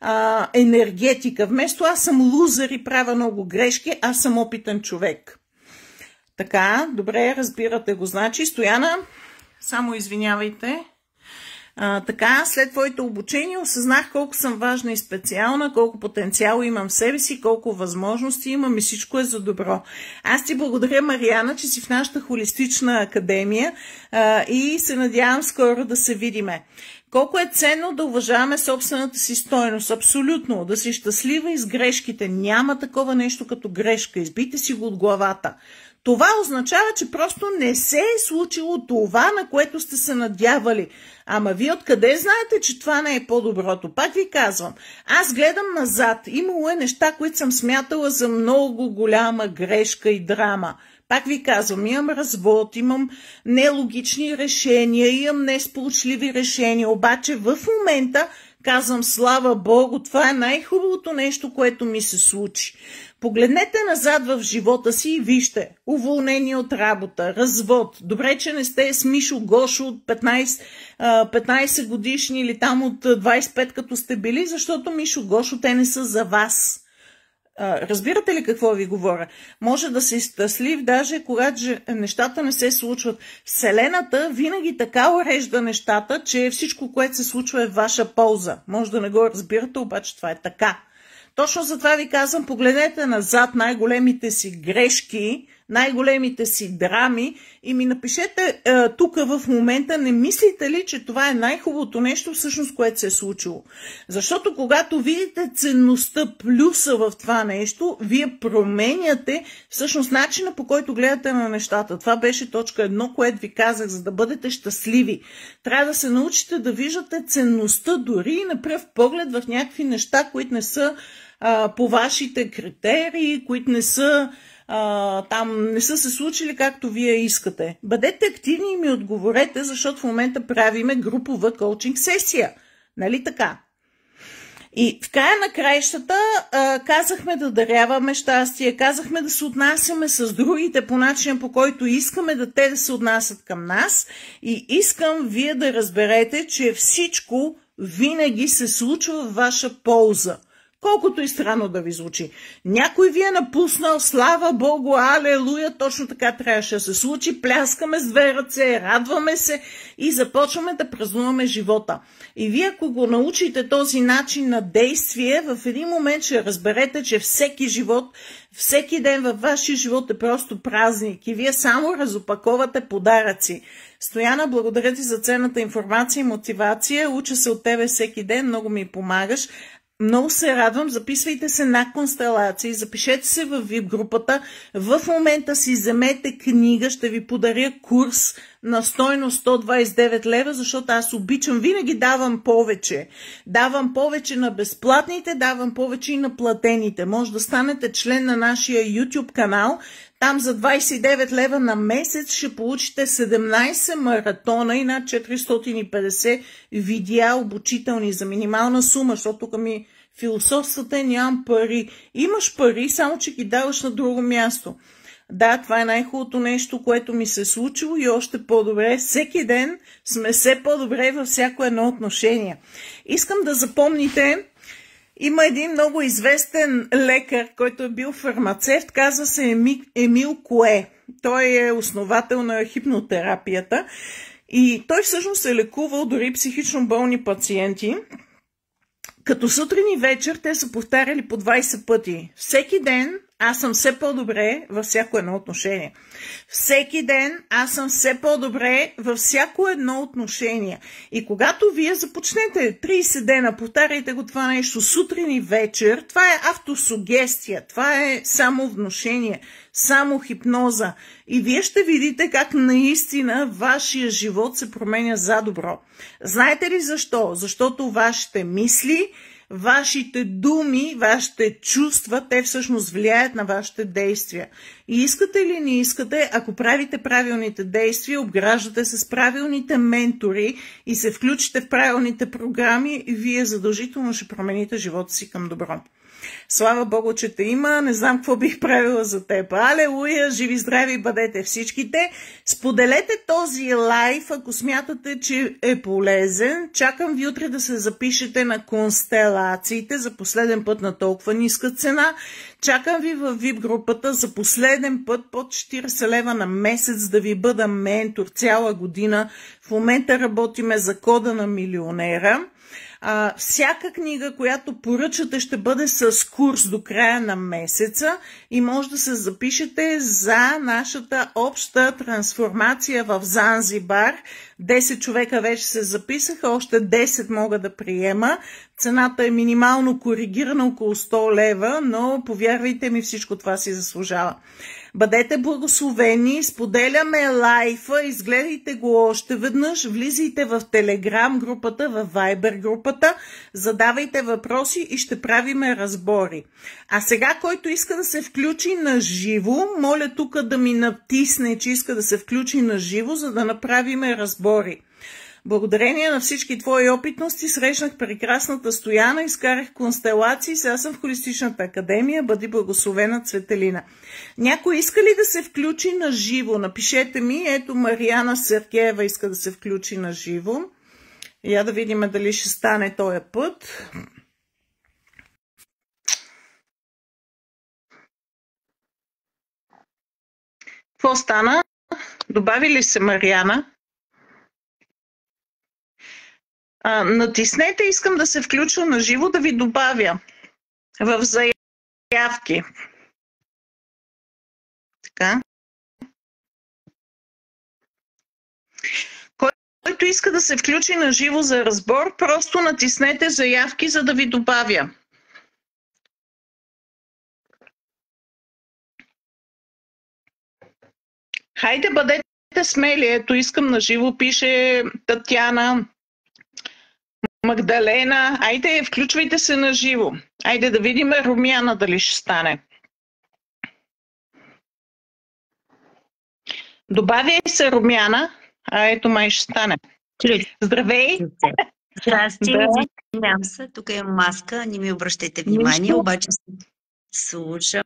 енергетика. Вместо аз съм лузър и правя много грешки, аз съм опитен човек. Така, добре, разбирате го. Значи, Стояна, само извинявайте. Така, след твоето обучение осъзнах колко съм важна и специална, колко потенциал имам в себе си, колко възможности имам и всичко е за добро. Аз ти благодаря, Мариана, че си в нашата холистична академия и се надявам скоро да се видиме. Колко е ценно да уважаваме собствената си стойност. Абсолютно. Да си щастлива и с грешките. Няма такова нещо като грешка. Избийте си го от главата. Това означава, че просто не се е случило това, на което сте се надявали. Ама вие откъде знаете, че това не е по-доброто? Пак ви казвам, аз гледам назад. Имало е неща, които съм смятала за много голяма грешка и драма. Пак ви казвам, имам развод, имам нелогични решения, имам несполучливи решения, обаче в момента казвам, слава Богу, това е най-хубавото нещо, което ми се случи. Погледнете назад в живота си и вижте, уволнение от работа, развод. Добре, че не сте с Мишо Гошо от 15 годишни или там от 25 като сте били, защото Мишо Гошо те не са за вас. Разбирате ли какво ви говоря? Може да си щастлив, даже когато нещата не се случват. Вселената винаги така урежда нещата, че всичко, което се случва е ваша полза. Може да не го разбирате, обаче това е така. Точно затова ви казвам, погледнете назад най-големите си грешки, най-големите си драми и ми напишете тук в момента, не мислите ли, че това е най-хубавото нещо всъщност, което се е случило. Защото когато видите ценността, плюса в това нещо, вие променяте всъщност начина, по който гледате на нещата. Това беше точка 1, което ви казах, за да бъдете щастливи. Трябва да се научите да виждате ценността дори и на пръв поглед в някакви неща, които не са по вашите критерии, които не са там не са се случили както вие искате. Бъдете активни и ми отговорете, защото в момента правиме групова коучинг сесия. Нали така? И в края на краищата казахме да даряваме щастие, казахме да се отнасяме с другите по начин, по който искаме те да се отнасят към нас и искам вие да разберете, че всичко винаги се случва в ваша полза. Колкото и странно да ви звучи. Някой ви е напуснал, слава Богу, алелуя, точно така трябваше да се случи, пляскаме с две ръце, радваме се и започваме да празнуваме живота. И вие, ако го научите този начин на действие, в един момент ще разберете, че всеки живот, всеки ден във вашия живот е просто празник и вие само разопаковате подаръци. Стояна, благодаря ти за ценната информация и мотивация. Уча се от тебе всеки ден, много ми помагаш. Много се радвам, записвайте се на констелации, запишете се в VIP групата, в момента си вземете книга, ще ви подаря курс на стойност 129 лева, защото аз обичам, винаги давам повече. Давам повече на безплатните, давам повече и на платените. Може да станете член на нашия YouTube канал, там за 29 лева на месец ще получите 17 маратона и над 450 видеа обучителни за минимална сума, защото тук ми философствата нямам пари. Имаш пари, само че ги даваш на друго място. Да, това е най-хубавото нещо, което ми се е случило и още по-добре. Всеки ден сме все по-добре във всяко едно отношение. Искам да запомните, има един много известен лекар, който е бил фармацевт, казва се Емил Кое. Той е основател на хипнотерапията и той всъщност е лекувал дори психично болни пациенти. Като сутрин и вечер те са повтаряли по 20 пъти. Всеки ден аз съм все по-добре във всяко едно отношение. Всеки ден аз съм все по-добре във всяко едно отношение. И когато вие започнете 30 дена, повтаряйте го това нещо сутрин и вечер, това е автосугестия, това е само внушение, само хипноза. И вие ще видите как наистина вашия живот се променя за добро. Знаете ли защо? Защото вашите мисли, вашите думи, вашите чувства, те всъщност влияят на вашите действия. И искате или не искате, ако правите правилните действия, обграждате се с правилните ментори и се включите в правилните програми, вие задължително ще промените живота си към добро. Слава Богу, че те има. Не знам какво бих правила за теб. Алелуя! Живи здрави бъдете всичките. Споделете този лайф, ако смятате, че е полезен. Чакам ви утре да се запишете на констелациите за последен път на толкова ниска цена. Чакам ви в VIP групата за последен път под 40 лева на месец да ви бъда ментор цяла година. В момента работиме за кода на милионера. Всяка книга, която поръчате, ще бъде с курс до края на месеца и може да се запишете за нашата обща трансформация в Занзибар. 10 човека вече се записаха, още 10 мога да приема. цената е минимално коригирана около 100 лева, но повярвайте ми, всичко това си заслужава. Бъдете благословени, споделяме лайфа, изгледайте го още веднъж, влизайте в Телеграм групата, в Вайбер групата, задавайте въпроси и ще правиме разбори. А сега, който иска да се включи на живо, моля тук да ми натисне, че иска да се включи на живо, за да направиме разбори. Благодарение на всички твои опитности срещнах прекрасната Стояна, изкарах констелации, сега съм в Холистичната академия, бъди благословена Цветелина. Някой иска ли да се включи на живо? Напишете ми, ето Мариана Сергеева иска да се включи на живо. Я да видим дали ще стане този път. Какво стана? Добави ли се Мариана? Натиснете, искам да се включа на живо, да ви добавя в заявки. Така. Който иска да се включи на живо за разбор, просто натиснете заявки, за да ви добавя. Хайде, бъдете смели. Ето, искам на живо, пише Татяна, Магдалена. Айде, включвайте се на живо. Айде да видим Румяна дали ще стане. Добавяй се, Румяна. Ето май ще стане. Здравей! Здрасти, извинявам се. Тук имам маска, не ми обръщайте внимание, обаче слушам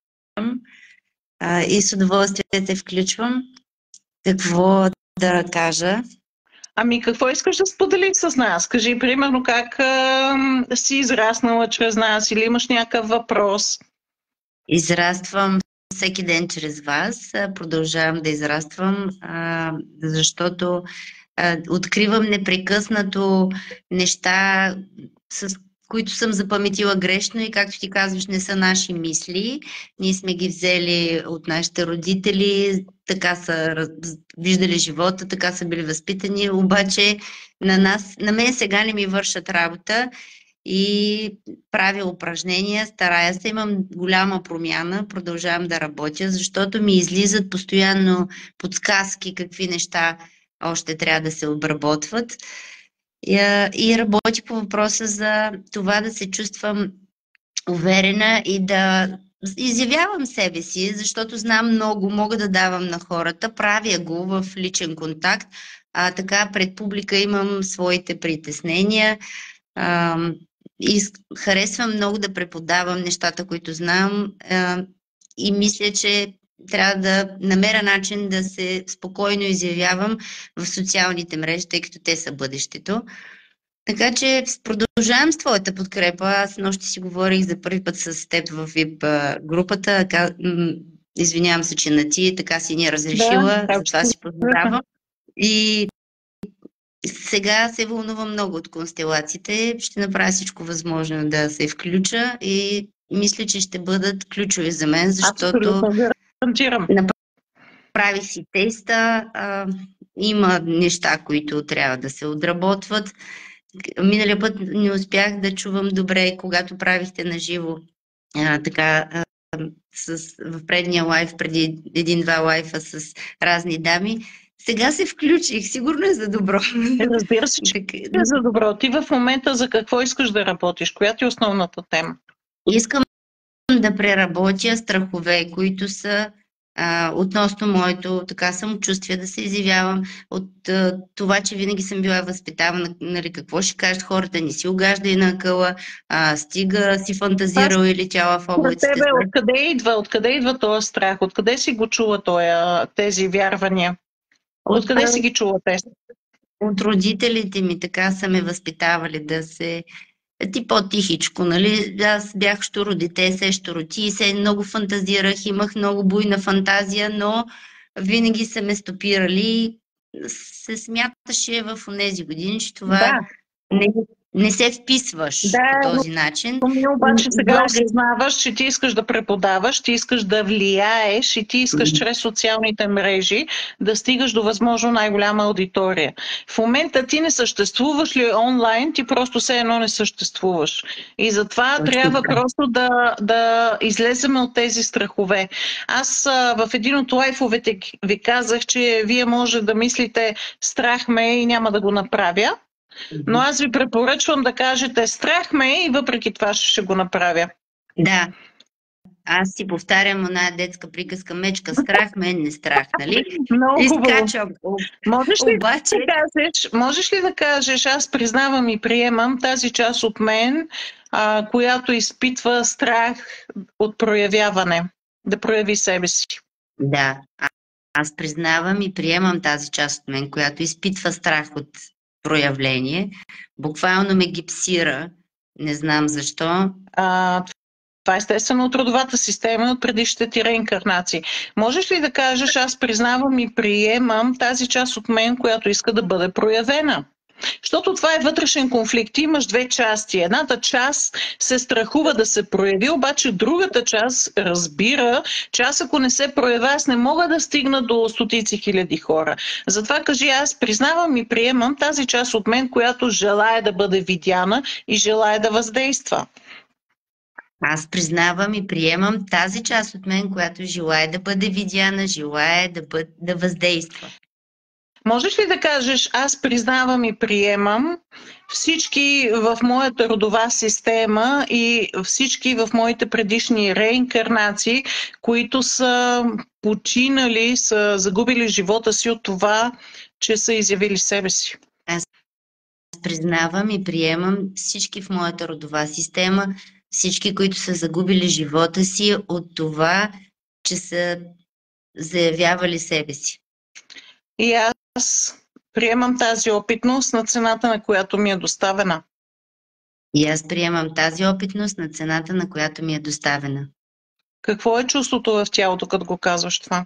и с удоволствие те включвам. Какво да кажа? Ами какво искаш да споделиш с нас? Кажи примерно как си израснала чрез нас или имаш някакъв въпрос? Израствам всеки ден чрез вас, продължавам да израствам, защото откривам непрекъснато неща, с които съм запаметила грешно и, както ти казваш, не са наши мисли. Ние сме ги взели от нашите родители, така са виждали живота, така са били възпитани, обаче на мен сега не ми вършат работа и правя упражнения, старая се, имам голяма промяна, продължавам да работя, защото ми излизат постоянно подсказки какви неща още трябва да се обработват. И работи по въпроса за това да се чувствам уверена и да изявявам себе си, защото знам много, мога да давам на хората, правя го в личен контакт, а така пред публика имам своите притеснения и харесвам много да преподавам нещата, които знам и мисля, че трябва да намеря начин да се спокойно изявявам в социалните мрежи, тъй като те са бъдещето. Така че продължавам с твоята подкрепа. Аз нощи си говорих за първи път с теб в VIP групата. Извинявам се, че на ти така си ни е разрешила, затова си поздравям. И сега се вълнувам много от констелациите. Ще направя всичко възможно да се включа и мисля, че ще бъдат ключови за мен, защото направих си теста. Има неща, които трябва да се отработват. Миналия път не успях да чувам добре, когато правихте на живо в предния лайф, преди един-два лайфа с разни дами. Сега се включих. Сигурно е за добро. Разбира се, че е за добро. Ти в момента за какво искаш да работиш? Коя ти е основната тема? Искам да преработя страхове, които са относно моето самочувствие, да се изявявам от това, че винаги съм била възпитавана, нали, какво ще кажат хората, не си угаждай на акъла, стига си фантазирала или тяла в облаците. Откъде идва този страх? Откъде си го чула тези вярвания? Откъде си ги чула тези? От родителите ми така са ме възпитавали да се ти по-тихичко, нали? Аз бях щуро дете, се щуроти, се много фантазирах, имах много буйна фантазия, но винаги са ме стопирали. Се смяташе в тези години, че това не се вписваш по Да, този начин. но обаче сега Влагаш. осъзнаваш, че ти искаш да преподаваш, ти искаш да влияеш и ти искаш чрез социалните мрежи да стигаш до възможно най-голяма аудитория. В момента ти не съществуваш ли онлайн, ти просто все едно не съществуваш. И затова трябва просто да излезем от тези страхове. Аз в един от лайфовете ви казах, че вие може да мислите страх ме и няма да го направя. Но аз ви препоръчвам да кажете страх ме и въпреки това ще го направя. Да. Аз си повтарям оная детска приказка мечка страх, мен не страх, нали? Много хубаво. Изкачвам. Обаче... можеш ли да кажеш, аз признавам и приемам тази част от мен, която изпитва страх от проявяване, да прояви себе си? Да. Аз признавам и приемам тази част от мен, която изпитва страх от проявление. Буквално ме гипсира. Не знам защо. Това е естествено от родовата система, от предишните ти реинкарнации. Можеш ли да кажеш, аз признавам и приемам тази част от мен, която иска да бъде проявена? Защото това е вътрешен конфликт. Ти имаш две части. Едната част се страхува да се прояви, обаче другата част разбира, че аз ако не се проявя, аз не мога да стигна до стотици хиляди хора. Затова кажи, аз признавам и приемам тази част от мен, която желая да бъде видяна и желая да въздейства. Аз признавам и приемам тази част от мен, която желая да бъде видяна, желая да въздейства. Можеш ли да кажеш, аз признавам и приемам всички в моята родова система и всички в моите предишни реинкарнации, които са починали, са загубили живота си от това, че са изявили себе си? Аз признавам и приемам всички в моята родова система, всички, които са загубили живота си от това, че са заявявали себе си. И аз приемам тази опитност на цената, на която ми е доставена. И аз приемам тази опитност на цената, на която ми е доставена. Какво е чувството в тялото, като го казваш това?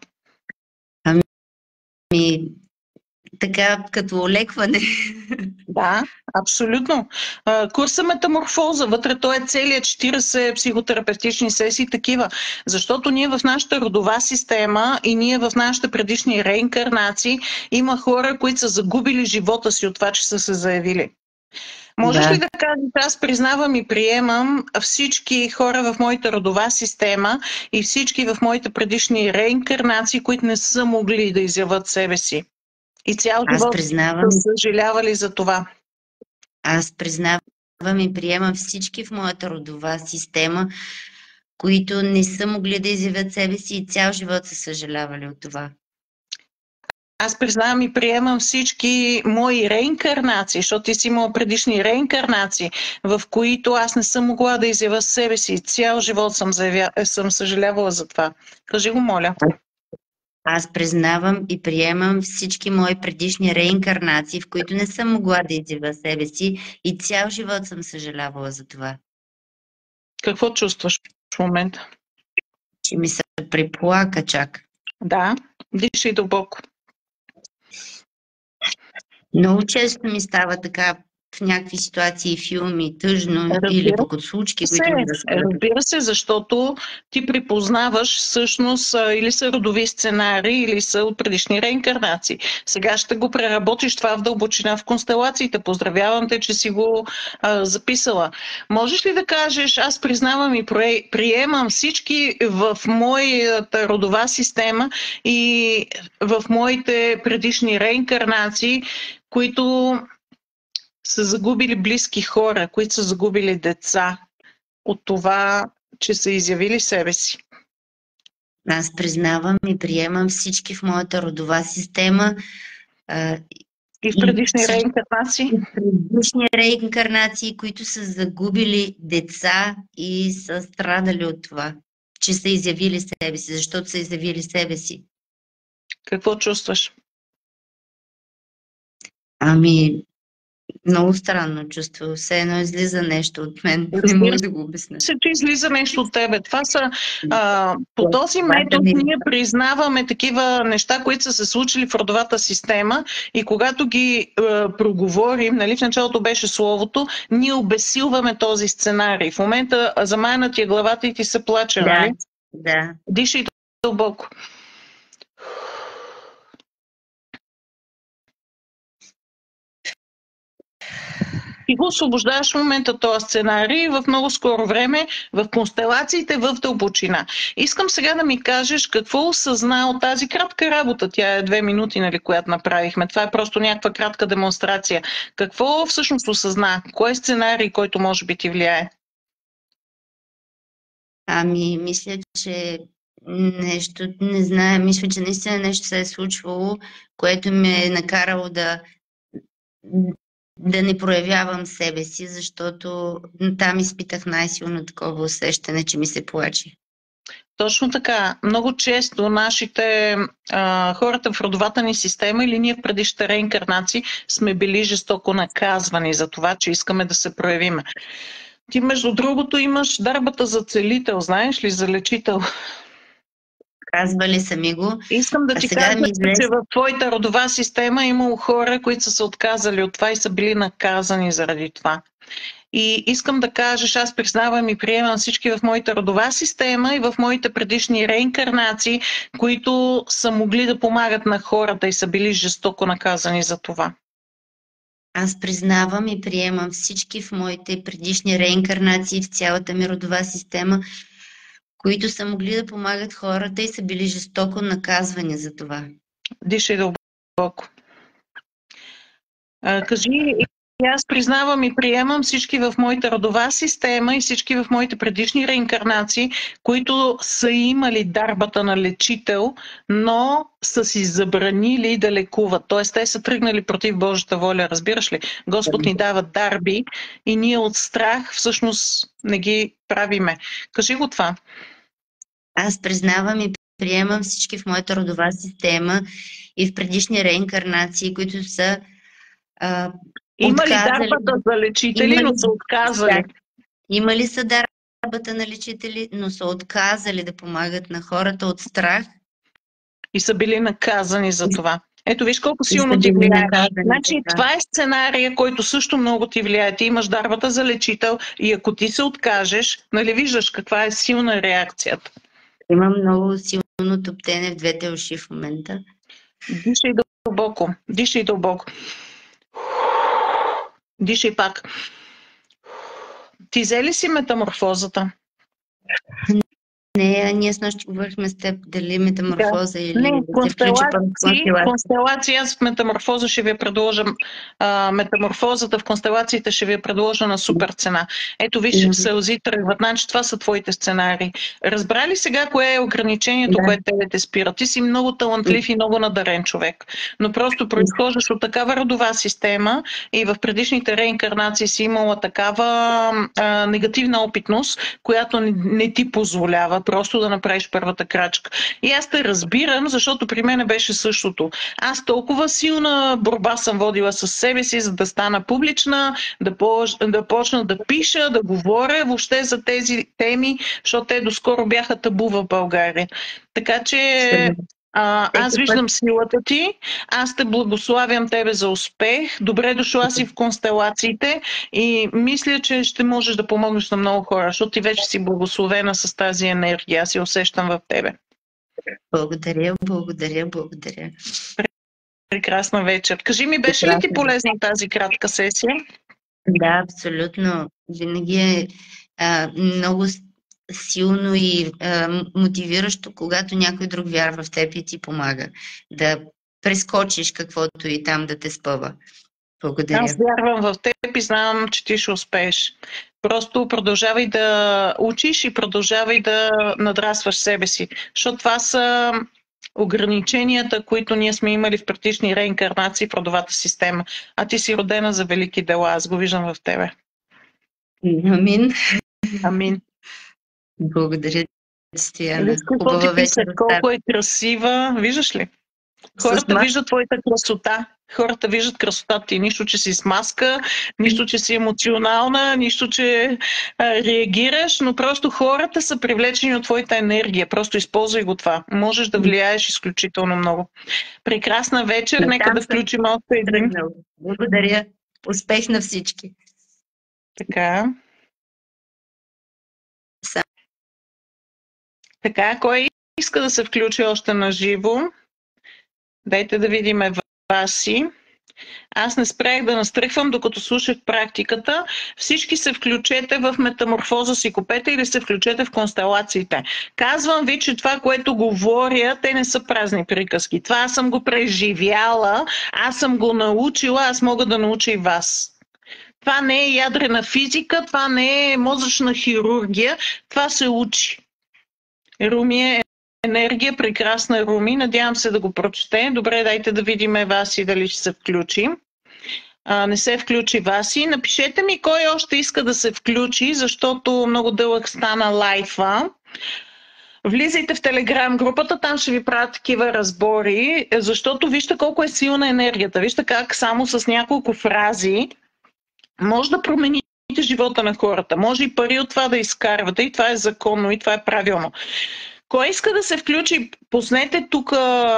Ами, така, като олекване. Да, абсолютно. Курса метаморфоза, вътре той е целият 40 психотерапевтични сесии такива, защото ние в нашата родова система и ние в нашите предишни реинкарнации има хора, които са загубили живота си от това, че са се заявили. Можеш ли да кажеш, аз признавам и приемам всички хора в моята родова система и всички в моите предишни реинкарнации, които не са могли да изяват себе си? И цял живот са съжалявали за това. Аз признавам и приемам всички в моята родова система, които не са могли да изявят себе си и цял живот са съжалявали от това. Аз признавам и приемам всички мои реинкарнации, защото ти си имал предишни реинкарнации, в които аз не съм могла да изявя себе си. Цял живот съм съжалявала за това. Кажи го, моля. Аз признавам и приемам всички мои предишни реинкарнации, в които не съм могла да изявя себе си и цял живот съм съжалявала за това. Какво чувстваш в момента? Че ми се приплака чак. Да, дишай дълбоко. Много често ми става така в някакви ситуации, филми, тъжно или пък от случки, които ми разказват. Разбира се, защото ти припознаваш всъщност или са родови сценарии, или са от предишни реинкарнации. Сега ще го преработиш това в дълбочина в констелациите. Поздравявам те, че си го записала. Можеш ли да кажеш, аз признавам и приемам всички в моята родова система и в моите предишни реинкарнации, които са загубили близки хора, които са загубили деца от това, че са изявили себе си? Аз признавам и приемам всички в моята родова система. И в предишни реинкарнации? В предишни реинкарнации, които са загубили деца и са страдали от това, че са изявили себе си, защото са изявили себе си. Какво чувстваш? Ами, Много странно чувство. Все едно излиза нещо от мен. Не Разбира мога да го обясня. се, че излиза нещо от тебе. Това са, по този Това метод ми... ние признаваме такива неща, които са се случили в родовата система и когато ги проговорим, нали, в началото беше словото, ние обесилваме този сценарий. В момента замаяна ти е главата и ти се плаче, Да, нали? да. Дишай дълбоко. И го освобождаваш в момента този сценарий в много скоро време, в констелациите, в дълбочина. Искам сега да ми кажеш какво осъзна от тази кратка работа. Тя е 2 минути, нали, която направихме. Това е просто някаква кратка демонстрация. Какво всъщност осъзна? Кой е сценарий, който може би ти влияе? Ами, мисля, че нещо, не знае, мисля, че наистина нещо се е случвало, което ме е накарало да не проявявам себе си, защото там изпитах най-силно такова усещане, че ми се плаче. Точно така. Много често нашите хората в родовата ни система или ние в предишните реинкарнации сме били жестоко наказвани за това, че искаме да се проявиме. Ти, между другото, имаш дарбата за целител, знаеш ли, за лечител. Казвали са ми го, Искам да а ти сега кажа, ми излезе. че в твоята родова система е имало хора, които са се отказали от това и са били наказани заради това. И искам да кажеш, аз признавам и приемам всички в моята родова система и в моите предишни реинкарнации, които са могли да помагат на хората и са били жестоко наказани за това. Аз признавам и приемам всички в моите предишни реинкарнации в цялата ми родова система, които са могли да помагат хората и са били жестоко наказвани за това. Дишай дълбоко. Кажи, и аз признавам и приемам всички в моята родова система и всички в моите предишни реинкарнации, които са имали дарбата на лечител, но са си забранили да лекуват. Тоест, те са тръгнали против Божията воля, разбираш ли? Господ ни дава дарби и ние от страх всъщност не ги правиме. Кажи го това. Аз признавам и приемам всички в моята родова система и в предишни реинкарнации, които са Има ли отказали. дарбата за лечители, но са отказали? Имали са дарбата на лечители, но са отказали да помагат на хората от страх. И са били наказани за това. Ето виж колко И силно са ти били влияе. наказани Значи за това. това е сценария, който също много ти влияе. Ти имаш дарбата за лечител и ако ти се откажеш, нали виждаш каква е силна реакцията. Имам много силно топтене в двете уши в момента. Дишай дълбоко. Дишай дълбоко. Дишай пак. Ти взе ли си метаморфозата? Не, ние с нощи говорихме с теб дали метаморфоза или Не, да се включи първо констелация. констелации. Аз в метаморфоза ще ви я предложа. Метаморфозата в констелациите ще ви я предложа на супер цена. Ето виж, сълзи тръгват. Значи това са твоите сценарии. Разбра ли сега кое е ограничението, което тебе те спира? Ти си много талантлив и много надарен човек. Но просто произхождаш от такава родова система и в предишните реинкарнации си имала такава негативна опитност, която не ти позволява просто да направиш първата крачка. И аз те разбирам, защото при мен беше същото. Аз толкова силна борба съм водила с себе си, за да стана публична, да почна да пиша, да говоря въобще за тези теми, защото те доскоро бяха табу в България. Така че аз виждам силата ти, аз те благославям тебе за успех, добре дошла си в констелациите и мисля, че ще можеш да помогнеш на много хора, защото ти вече си благословена с тази енергия, аз я усещам в тебе. Благодаря, благодаря, благодаря. Прекрасна вечер. Кажи ми, беше ли ти полезна тази кратка сесия? Да, абсолютно. Винаги е много силно и мотивиращо, когато някой друг вярва в теб и ти помага да прескочиш каквото и там да те спъва. Благодаря. Аз вярвам в теб и знам, че ти ще успееш. Просто продължавай да учиш и продължавай да надрастваш себе си, защото това са ограниченията, които ние сме имали в предишни реинкарнации в родовата система. А ти си родена за велики дела, аз го виждам в тебе. Амин. Амин. Благодаря, Стояна. Колко е красива, виждаш ли? Хората виждат твоята красота. Хората виждат красотата ти. Нищо, че си с маска, нищо, че си емоционална, нищо, че реагираш, но просто хората са привлечени от твоята енергия. Просто използвай го това. Можеш да влияеш изключително много. Прекрасна вечер. Нека да включим още един. Благодаря. Успех на всички. Така. Така, кой иска да се включи още на живо? Дайте да видим Васи. Аз не спрях да настръхвам, докато слушах практиката. Всички се включете в метаморфоза си, купете или се включете в констелациите. Казвам ви, че това, което говоря, те не са празни приказки. Това аз съм го преживяла, аз съм го научила, аз мога да науча и вас. Това не е ядрена физика, това не е мозъчна хирургия, това се учи. Руми е енергия, прекрасна Руми. Надявам се да го прочете. Добре, дайте да видим Васи дали ще се включи. Не се включи Васи. Напишете ми кой още иска да се включи, защото много дълъг стана лайфа. Влизайте в Телеграм групата, там ще ви правят такива разбори, защото вижте колко е силна енергията. Вижте как само с няколко фрази може да промените живота на хората. Може и пари от това да изкарвате и това е законно и това е правилно. Кой иска да се включи, пуснете тук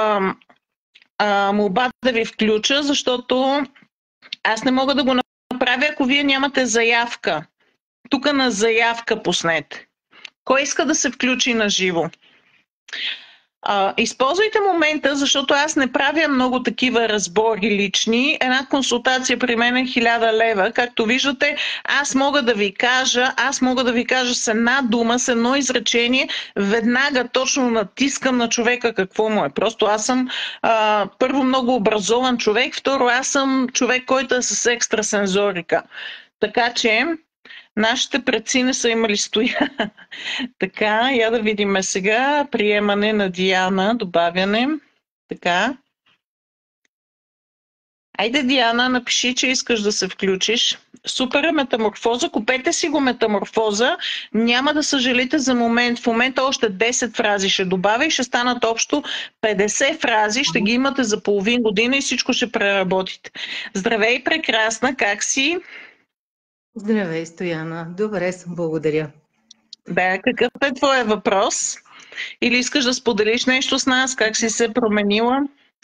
молба да ви включа, защото аз не мога да го направя, ако вие нямате заявка. Тук на заявка пуснете. Кой иска да се включи на живо? Използвайте момента, защото аз не правя много такива разбори лични. Една консултация при мен е 1000 лева. Както виждате, аз мога да ви кажа с една дума, с едно изречение, веднага точно натискам на човека какво му е. Просто аз съм първо много образован човек, второ аз съм човек, който е с екстрасензорика. Така че нашите предци не са имали стоя. Така, я да видим сега. Приемане на Диана, добавяне. Така. Айде, Диана, напиши, че искаш да се включиш. Супер е метаморфоза. Купете си го метаморфоза. Няма да съжалите за момент. В момента още 10 фрази ще добавя и ще станат общо 50 фрази. Ще ги имате за половин година и всичко ще преработите. Здравей, прекрасна. Как си? Здравей, Стояна. Добре съм, благодаря. Да, какъв е твоя въпрос? Или искаш да споделиш нещо с нас? Как си се променила?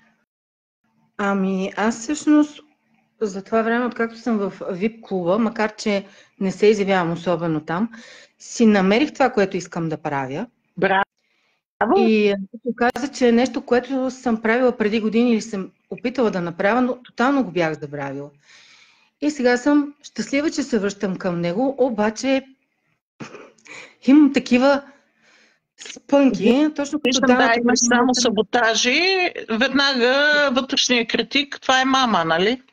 Ами, аз всъщност за това време, откакто съм в VIP клуба, макар че не се изявявам особено там, си намерих това, което искам да правя. Браво! И се оказа, че е нещо, което съм правила преди години или съм опитала да направя, но тотално го бях забравила. И сега съм щастлива, че се връщам към него, обаче имам такива спънки, точно като да, имаш само саботажи. Веднага вътрешния критик, това е мама, нали?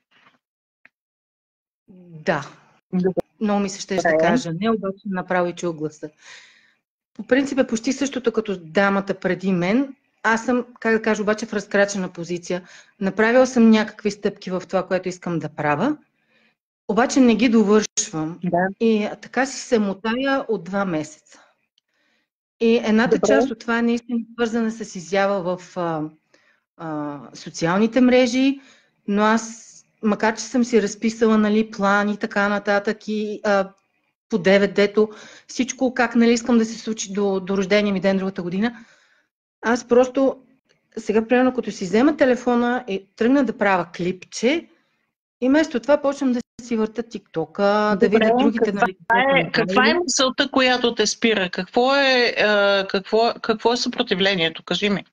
Да. Много ми се ще кажа. Не, обаче направо и чул гласа. По принцип е почти същото като дамата преди мен. Аз съм, как да кажа, обаче в разкрачена позиция. Направила съм някакви стъпки в това, което искам да правя, обаче не ги довършвам. Да. И така си се мотая от 2 месеца. И едната част от това е наистина свързана с изява в социалните мрежи, но аз, макар че съм си разписала, нали, план и така нататък и по 9 дето, всичко как, нали, искам да се случи до рождения ми ден другата година, аз просто сега, примерно, като си взема телефона и тръгна да правя клипче, и вместо това почвам да си върта тиктока, да видя другите... Каква е мисълта, която те спира? Какво е съпротивлението? Кажи ми.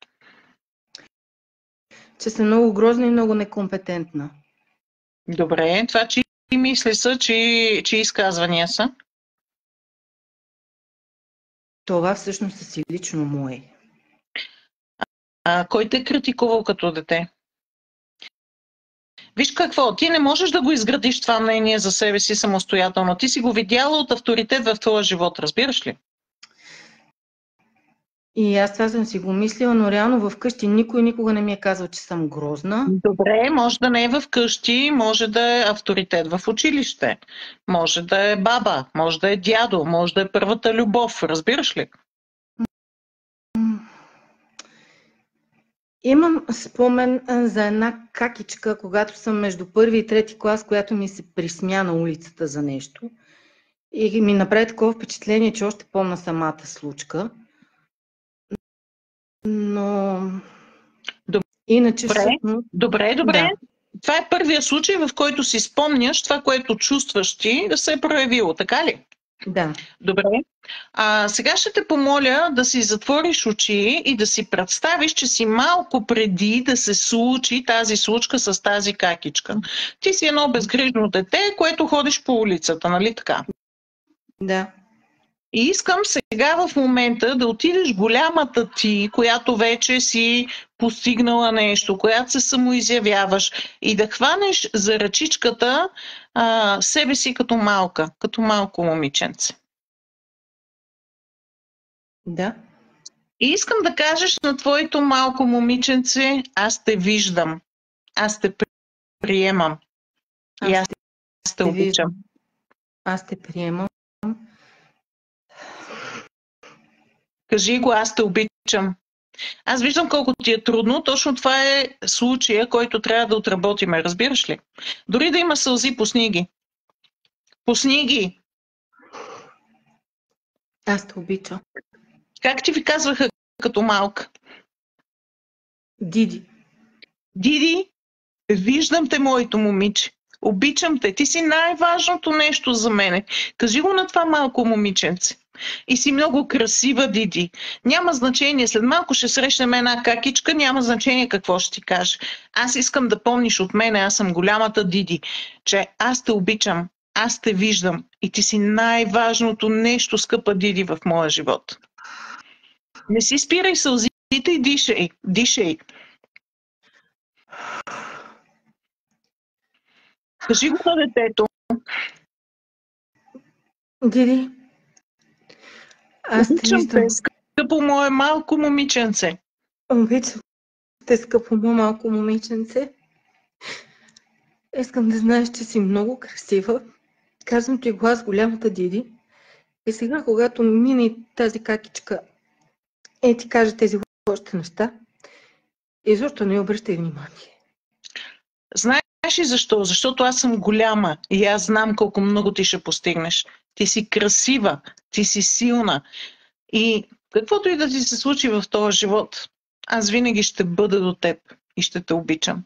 Че съм много грозна и много некомпетентна. Добре, това че мисли са, че изказвания са? Това всъщност е си лично мое. Кой те е критикувал като дете? Виж какво, ти не можеш да го изградиш това мнение за себе си самостоятелно. Ти си го видяла от авторитет в твоя живот, разбираш ли? И аз това съм си го мислила, но реално вкъщи никой никога не ми е казал, че съм грозна. Добре, може да не е вкъщи, може да е авторитет в училище, може да е баба, може да е дядо, може да е първата любов, разбираш ли? Имам спомен за една какичка, когато съм между първи и трети клас, която ми се присмя на улицата за нещо. И ми направи такова впечатление, че още помня самата случка. Но иначе всъщност... Добре. Да. Това е първия случай, в който си спомняш това, което чувстваш ти, да се е проявило, така ли? Да. Добре. Сега ще те помоля да си затвориш очи и да си представиш, че си малко преди да се случи тази случка с тази какичка. Ти си едно безгрижно дете, което ходиш по улицата, нали така? Да. И искам сега в момента да отидеш голямата ти, която вече си постигнала нещо, която се самоизявяваш и да хванеш за ръчичката себе си като малко момиченце. Да. И искам да кажеш на твоето малко момиченце, аз те виждам, аз те приемам и аз те обичам. Аз те приемам. Кажи го, аз те обичам. Аз виждам колко ти е трудно, точно това е случая, който трябва да отработиме, разбираш ли? Дори да има сълзи, пусни ги. Пусни ги. Аз те обичам. Как ти ви казваха като малка? Диди. Диди, виждам те, моето момиче. Обичам те. Ти си най-важното нещо за мене. Кажи го на това малко момиченце. И си много красива, Диди. Няма значение. След малко ще срещнем една какичка, няма значение какво ще ти каже. Аз искам да помниш от мене, аз съм голямата Диди, че аз те обичам, аз те виждам и ти си най-важното нещо, скъпа Диди, в моя живот. Не си спирай сълзите и дишай. Дишай. Кажи го на детето. Диди, аз те виждам. Скъпо мое малко момиченце. Обичам те, скъпо малко момиченце. Искам да знаеш, че си много красива. Казвам ти глас голямата Диди. И сега, когато мине тази какичка ти каже тези лоши неща, изобщо не обръщай внимание. Знаеш ли защо? Защото аз съм голяма и аз знам колко много ти ще постигнеш. Ти си красива, ти си силна и каквото и да ти се случи в този живот, аз винаги ще бъда до теб и ще те обичам.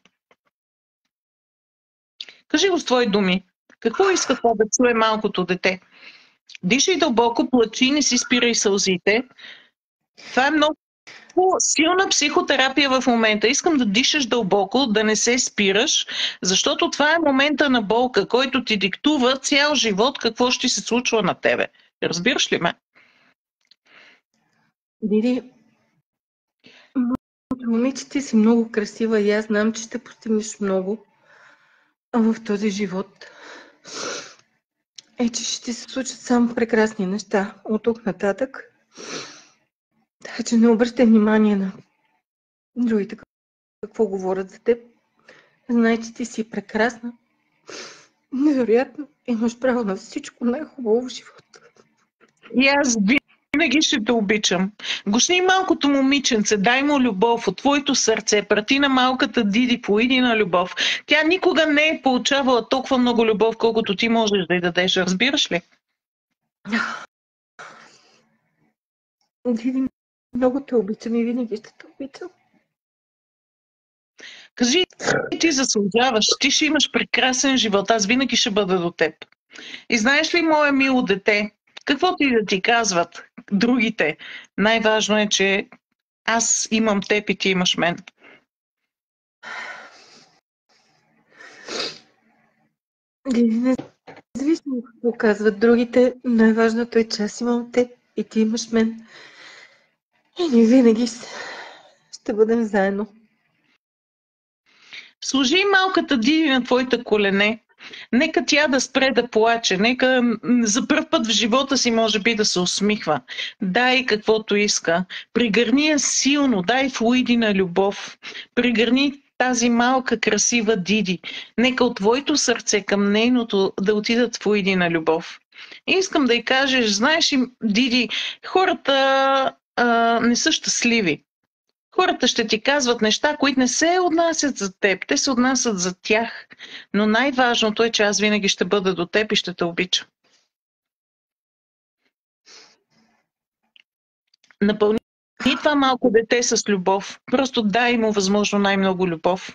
Кажи го с твои думи. Какво иска това да чуе малкото дете? Дишай дълбоко, плачи, не си спирай сълзите. Това е много силна психотерапия в момента. Искам да дишаш дълбоко, да не се спираш, защото това е момента на болка, който ти диктува цял живот какво ще се случва на тебе. Разбираш ли ме? Диди, момиче, ти си много красива и аз знам, че ще постигнеш много в този живот. Че ще се случат само прекрасни неща от тук нататък. Така че не обръщай внимание на другите какво говорят за теб. Знай, че ти си прекрасна. Невероятно. Имаш право на всичко най-хубаво в живота. И аз винаги ще те обичам. Гушни малкото момиченце, дай му любов от твоето сърце, прати на малката Диди поедина любов. Тя никога не е получавала толкова много любов, колкото ти можеш да й дадеш. Разбираш ли? Диди, много те обичам и винаги ще те обичам. Кажи, ти заслужаваш, ти ще имаш прекрасен живот, аз винаги ще бъда до теб. И знаеш ли, мое мило дете, каквото и да ти казват другите, най-важно е, че аз имам теб и ти имаш мен. Независимо какво казват другите, най-важното е, че аз имам теб и ти имаш мен. И ние винаги ще бъдем заедно. Служи малката Диди на твоите колене. Нека тя да спре да плаче, нека за пръв път в живота си може би да се усмихва. Дай каквото иска. Пригърни я силно, дай флуиди любов. Пригърни тази малка красива Диди. Нека от твоето сърце към нейното да отидат флуиди на любов. И искам да й кажеш, знаеш ли, Диди, хората не са щастливи. Хората ще ти казват неща, които не се отнасят за теб, те се отнасят за тях. Но най-важното е, че аз винаги ще бъда до теб и ще те обичам. Напълни това малко дете с любов. Просто дай му възможно най-много любов.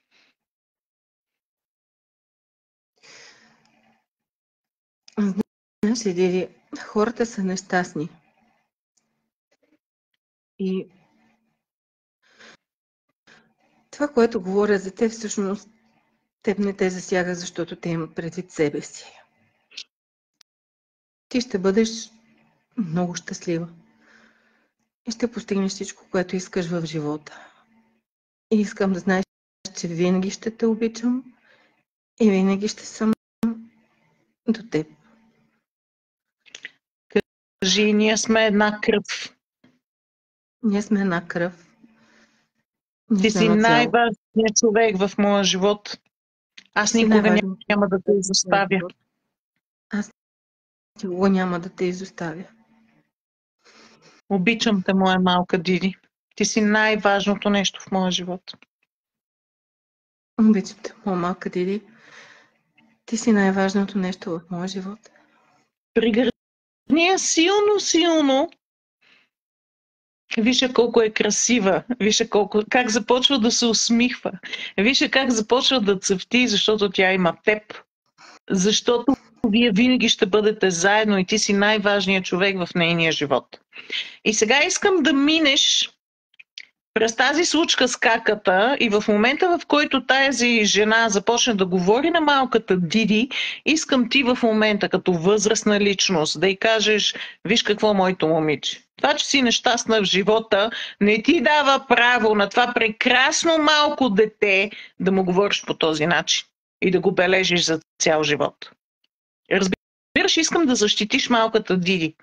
Знаеш ли, Диди, хората са нещастни. И това, което говоря за теб, всъщност теб не те засяга, защото те имат предвид себе си. Ти ще бъдеш много щастлива. И ще постигнеш всичко, което искаш в живота. И искам да знаеш, че винаги ще те обичам и винаги ще съм до теб. Кажи, ние сме една кръв. Ние сме една кръв. Ти си най-важният човек в моя живот. Аз никога няма да те изоставя. Аз никога няма да те изоставя. Обичам те, моя малка Диди. Ти си най-важното нещо в моя живот. Обичам те, моя малка Диди. Ти си най-важното нещо в моя живот. Пригърни я силно, силно. Вижте колко е красива. Вижте как започва да се усмихва. Вижте как започва да цъфти, защото тя има теб. Защото вие винаги ще бъдете заедно и ти си най-важният човек в нейния живот. И сега искам да минеш през тази случка с каката и в момента, в който тази жена започне да говори на малката Диди, искам ти в момента, като възрастна личност, да й кажеш: виж какво, моето момиче. Това, че си нещастна в живота, не ти дава право на това прекрасно малко дете да му говориш по този начин и да го бележиш за цял живот. Разбираш, искам да защитиш малката Диди.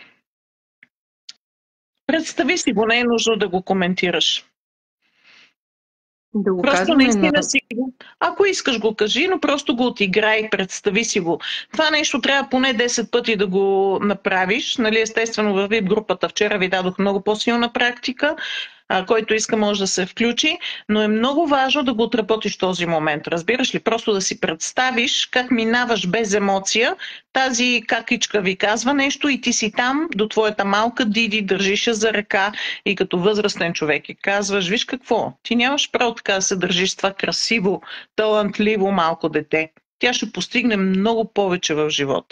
Представи си го, не е нужно да го коментираш. Да го просто наистина си го. Ако искаш го кажи, но просто го отиграй, представи си го. Това нещо трябва поне 10 пъти да го направиш. Нали, естествено във VIP групата вчера ви дадох много по-силна практика. Който иска може да се включи, но е много важно да го отработиш този момент. Разбираш ли? Просто да си представиш как минаваш без емоция. Тази какичка ви казва нещо и ти си там до твоята малка Диди, държиш я за ръка и като възрастен човек и казваш: виж какво, ти нямаш право така да се държиш с това красиво, талантливо малко дете. Тя ще постигне много повече в живота.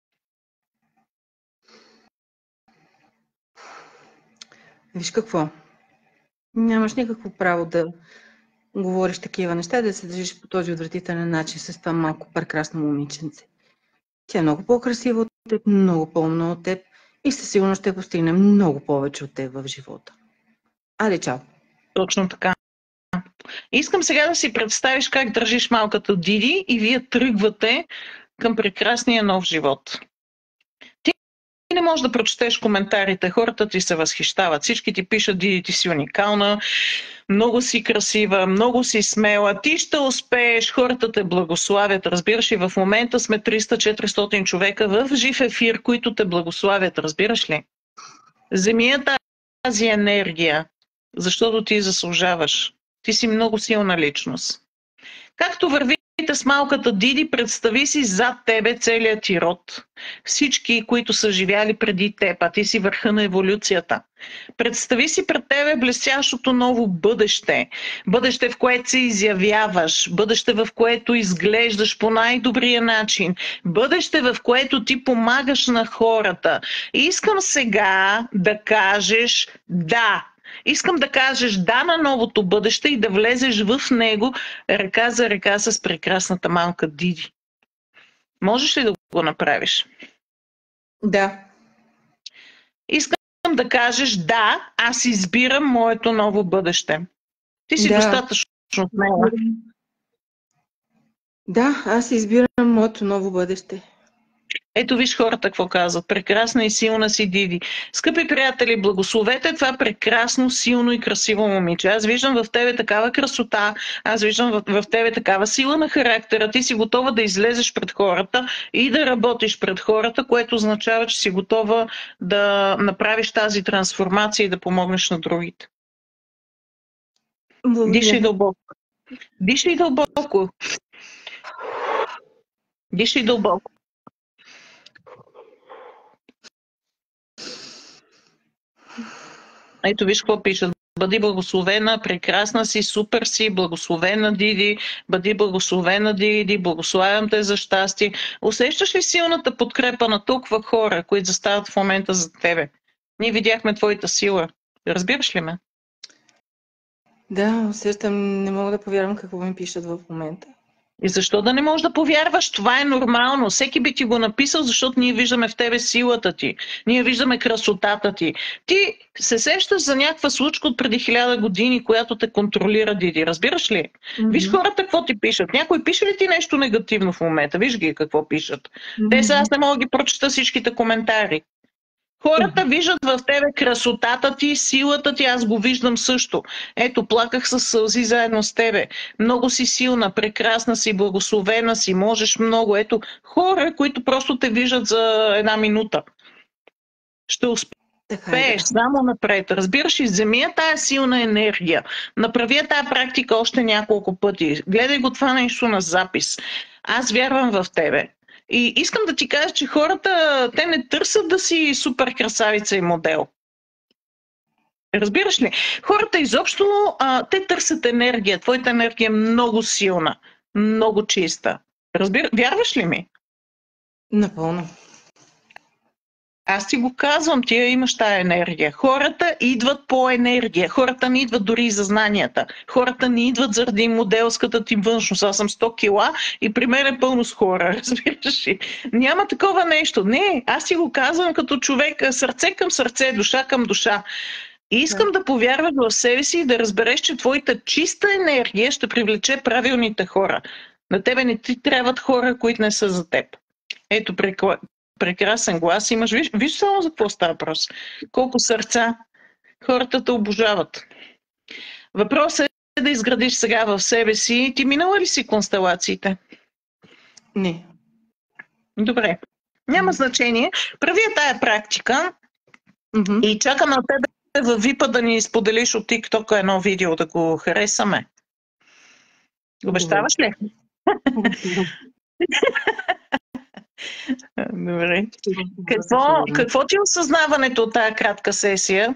Виж какво. Нямаш никакво право да говориш такива неща, да се държиш по този отвратителен начин с това малко прекрасно момиченце. Тя е много по-красива от теб, много по-умна от теб и със сигурност ще постигне много повече от теб в живота. Али, чао! Точно така. Искам сега да си представиш как държиш малката Диди и вие тръгвате към прекрасния нов живот. Ти не можеш да прочетеш коментарите, хората ти се възхищават, всички ти пишат: Диди, ти си уникална, много си красива, много си смела, ти ще успееш, хората те благославят. Разбираш ли, в момента сме 300-400 човека в жив ефир, които те благославят, разбираш ли? Вземи тази енергия, защото ти заслужаваш. Ти си много силна личност. Както вървите с малката Диди, представи си зад тебе целият ти род. Всички, които са живяли преди теб, а ти си върха на еволюцията. Представи си пред тебе блестящото ново бъдеще. Бъдеще, в което се изявяваш. Бъдеще, в което изглеждаш по най-добрия начин. Бъдеще, в което ти помагаш на хората. И искам сега да кажеш да. Искам да кажеш да на новото бъдеще и да влезеш в него ръка за ръка с прекрасната малка Диди. Можеш ли да го направиш? Да. Искам да кажеш да, аз избирам моето ново бъдеще. Ти си достатъчно смела. Да, аз избирам моето ново бъдеще. Ето виж хората какво казват. Прекрасна и силна си Диди. Скъпи приятели, благословете това прекрасно, силно и красиво момиче. Аз виждам в тебе такава красота, аз виждам в тебе такава сила на характера. Ти си готова да излезеш пред хората и да работиш пред хората, което означава, че си готова да направиш тази трансформация и да помогнеш на другите. Дишай Благодаря. дълбоко. Дишай дълбоко. Дишай дълбоко. Ето виж какво пишат. Бъди благословена, прекрасна си, супер си, благословена Диди, бъди благословена Диди, благославям те за щастие. Усещаш ли силната подкрепа на толкова хора, които застават в момента за тебе? Ние видяхме твоята сила. Разбираш ли ме? Да, усещам, не мога да повярвам какво ми пишат в момента. И защо да не можеш да повярваш? Това е нормално. Всеки би ти го написал, защото ние виждаме в тебе силата ти. Ние виждаме красотата ти. Ти се сещаш за някаква случка от преди 1000 години, която те контролира, Диди. Разбираш ли? Виж хората какво ти пишат. Някой пише ли ти нещо негативно в момента? Виж ги какво пишат. Те са, аз не мога да ги прочета всичките коментари. Хората виждат в тебе красотата ти, силата ти, аз го виждам също. Ето, плаках със сълзи заедно с тебе. Много си силна, прекрасна си, благословена си, можеш много. Ето, хора, които просто те виждат за една минута. Ще успееш само напред. Разбираш ли, вземи тая силна енергия. Направи тая практика още няколко пъти. Гледай го това нещо на запис. Аз вярвам в тебе. И искам да ти кажа, че хората, те не търсят да си супер красавица и модел. Разбираш ли? Хората изобщо, те търсят енергия. Твоята енергия е много силна, много чиста. Вярваш ли ми? Напълно. Аз ти го казвам, ти имаш тая енергия. Хората идват по енергия. Хората не идват дори за знанията. Хората не идват заради моделската ти външност. Аз съм 100 кила и при мен е пълно с хора. Разбираш ли? Няма такова нещо. Не, аз ти го казвам като човек, сърце към сърце, душа към душа. И искам да повярваш в себе си и да разбереш, че твоята чиста енергия ще привлече правилните хора. На тебе не ти трябват хора, които не са за теб. Ето, прекрасен глас имаш. Виж само за какво става въпрос. Колко сърца. Хората те обожават. Въпросът е да изградиш сега в себе си. Ти минала ли си констелациите? Не. Добре. Няма значение. Прави тая практика и чакам на тебе във VIP да ни споделиш от TikTok едно видео, да го харесаме. Обещаваш ли? Добре. Какво ти е осъзнаването от тая кратка сесия?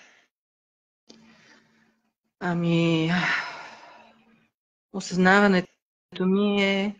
Ами, осъзнаването ми е...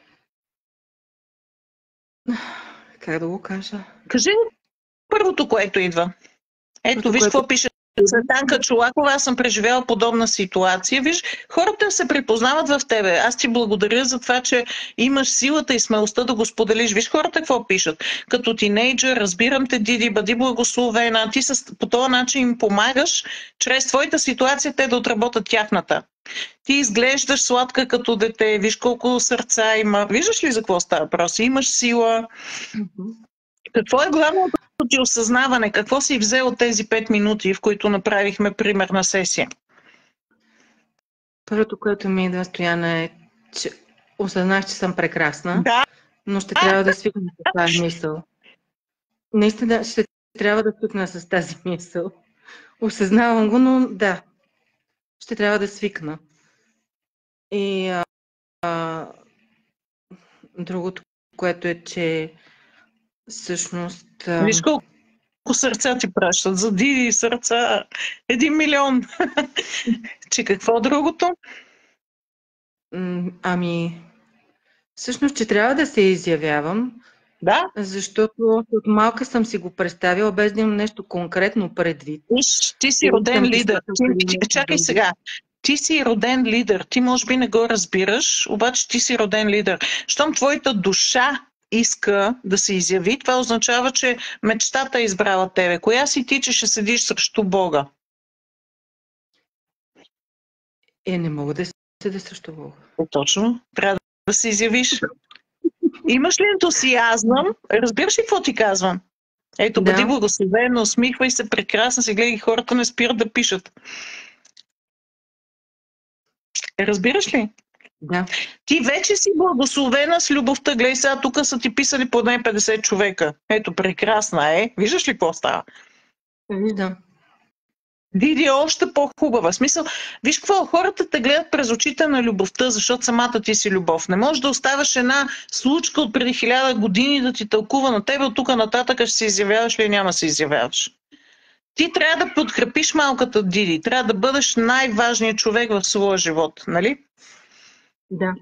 Как да го кажа? Кажи първото, което идва. Ето, виж какво пише Цветанка Чолакова. Аз съм преживяла подобна ситуация. Виж, хората се припознават в тебе. Аз ти благодаря за това, че имаш силата и смелостта да го споделиш. Виж хората какво пишат. Като тинейджър, разбирам те, Диди, бъди благословена. Ти по този начин им помагаш, чрез твоята ситуация те да отработят тяхната. Ти изглеждаш сладка като дете. Виж колко сърца има. Виждаш ли за какво става въпрос? Имаш сила. Какво е главното ти осъзнаване? Какво си взел от тези 5 минути, в които направихме примерна сесия? Първото, което ми идва, Стояна, е, че осъзнах, че съм прекрасна, но ще трябва да свикна с тази мисъл. Наистина ще трябва да свикна с тази мисъл. Осъзнавам го, но да, ще трябва да свикна. И другото, което е, че всъщност... Виж колко сърца ти пращат, за Диди сърца, 1 милион. Че какво другото? Ами, всъщност, че трябва да се изявявам, защото от малка съм си го представила, без да имам нещо конкретно предвид. Виж, ти си роден лидер. Чакай сега. Ти си роден лидер. Ти може би не го разбираш, обаче ти си роден лидер. Щом твоята душа иска да се изяви, това означава, че мечтата е избрала тебе. Коя си ти, че ще седиш срещу Бога? Не мога да седя срещу Бога. Точно. Трябва да се изявиш. Имаш ли ентусиазъм? Разбираш ли какво ти казвам? Ето, бъди благословена, усмихвай се, прекрасно си гледай, хората не спират да пишат. Разбираш ли? Да. Ти вече си благословена с любовта. Гледай сега, тук са ти писали поне 50 човека. Ето, прекрасна е. Виждаш ли какво става? Виждам. Диди е още по-хубава. В смисъл, виж какво, хората те гледат през очите на любовта, защото самата ти си любов. Не можеш да оставаш една случка от преди 1000 години да ти тълкува на тебе, от тук нататък ще се изявяваш или няма се изявяваш. Ти трябва да подкрепиш малката Диди. Трябва да бъдеш най-важният човек в своя живот, нали? Да.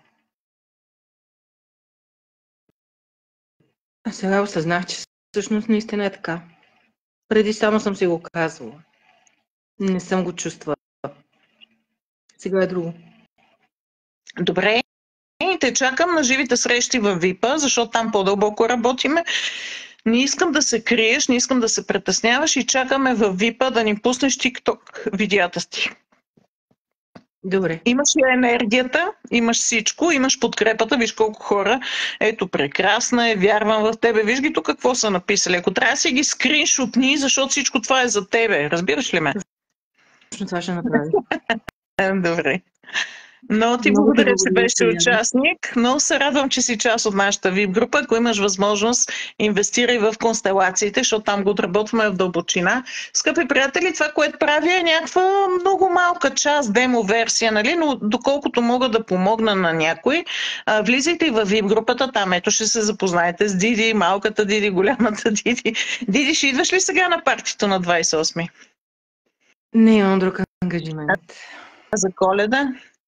А сега осъзнах, че всъщност наистина е така. Преди само съм си го казвала. Не съм го чувствала. Сега е друго. Добре. И те чакам на живите срещи във ВИПа, защото там по-дълбоко работиме. Не искам да се криеш, не искам да се притесняваш и чакаме във ВИПа да ни пуснеш TikTok видеята ти. Добре. Имаш ли енергията, имаш всичко, имаш подкрепата, виж колко хора. Ето, прекрасна е, вярвам в тебе. Виж ги тук какво са написали. Ако трябва да си ги скриншотни, защото всичко това е за тебе. Разбираш ли ме? Точно това ще направя. Добре. Много ти благодаря, че беше участник. Много се радвам, че си част от нашата VIP група. Ако имаш възможност, инвестирай в констелациите, защото там го отработваме в дълбочина. Скъпи приятели, това, което правя е някаква много малка част, демо версия, нали? Но доколкото мога да помогна на някой, влизайте и в VIP групата, там ето ще се запознаете с Диди, малката Диди, голямата Диди. Диди, ще идваш ли сега на партито на 28? Не имам друг ангажимент. А за Коледа?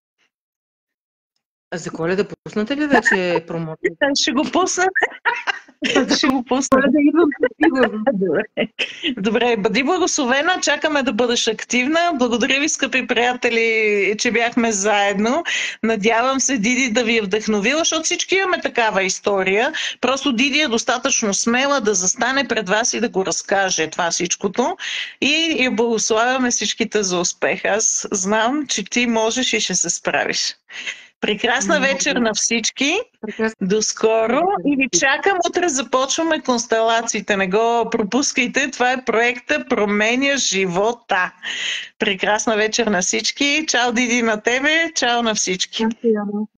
А за Коледа пуснате ли вече промоция? Ще го пусна. Ще го пусна. Да идвам сигурно. Добре, бъди благословена, чакаме да бъдеш активна. Благодаря ви, скъпи приятели, че бяхме заедно. Надявам се Диди да ви е вдъхновила, защото всички имаме такава история. Просто Диди е достатъчно смела да застане пред вас и да го разкаже това всичкото. И я благославяме всичките за успех. Аз знам, че ти можеш и ще се справиш. Прекрасна вечер на всички. До скоро и ви чакам. Утре започваме констелациите. Не го пропускайте. Това е проекта Променя живота. Прекрасна вечер на всички. Чао, Диди, на тебе. Чао на всички.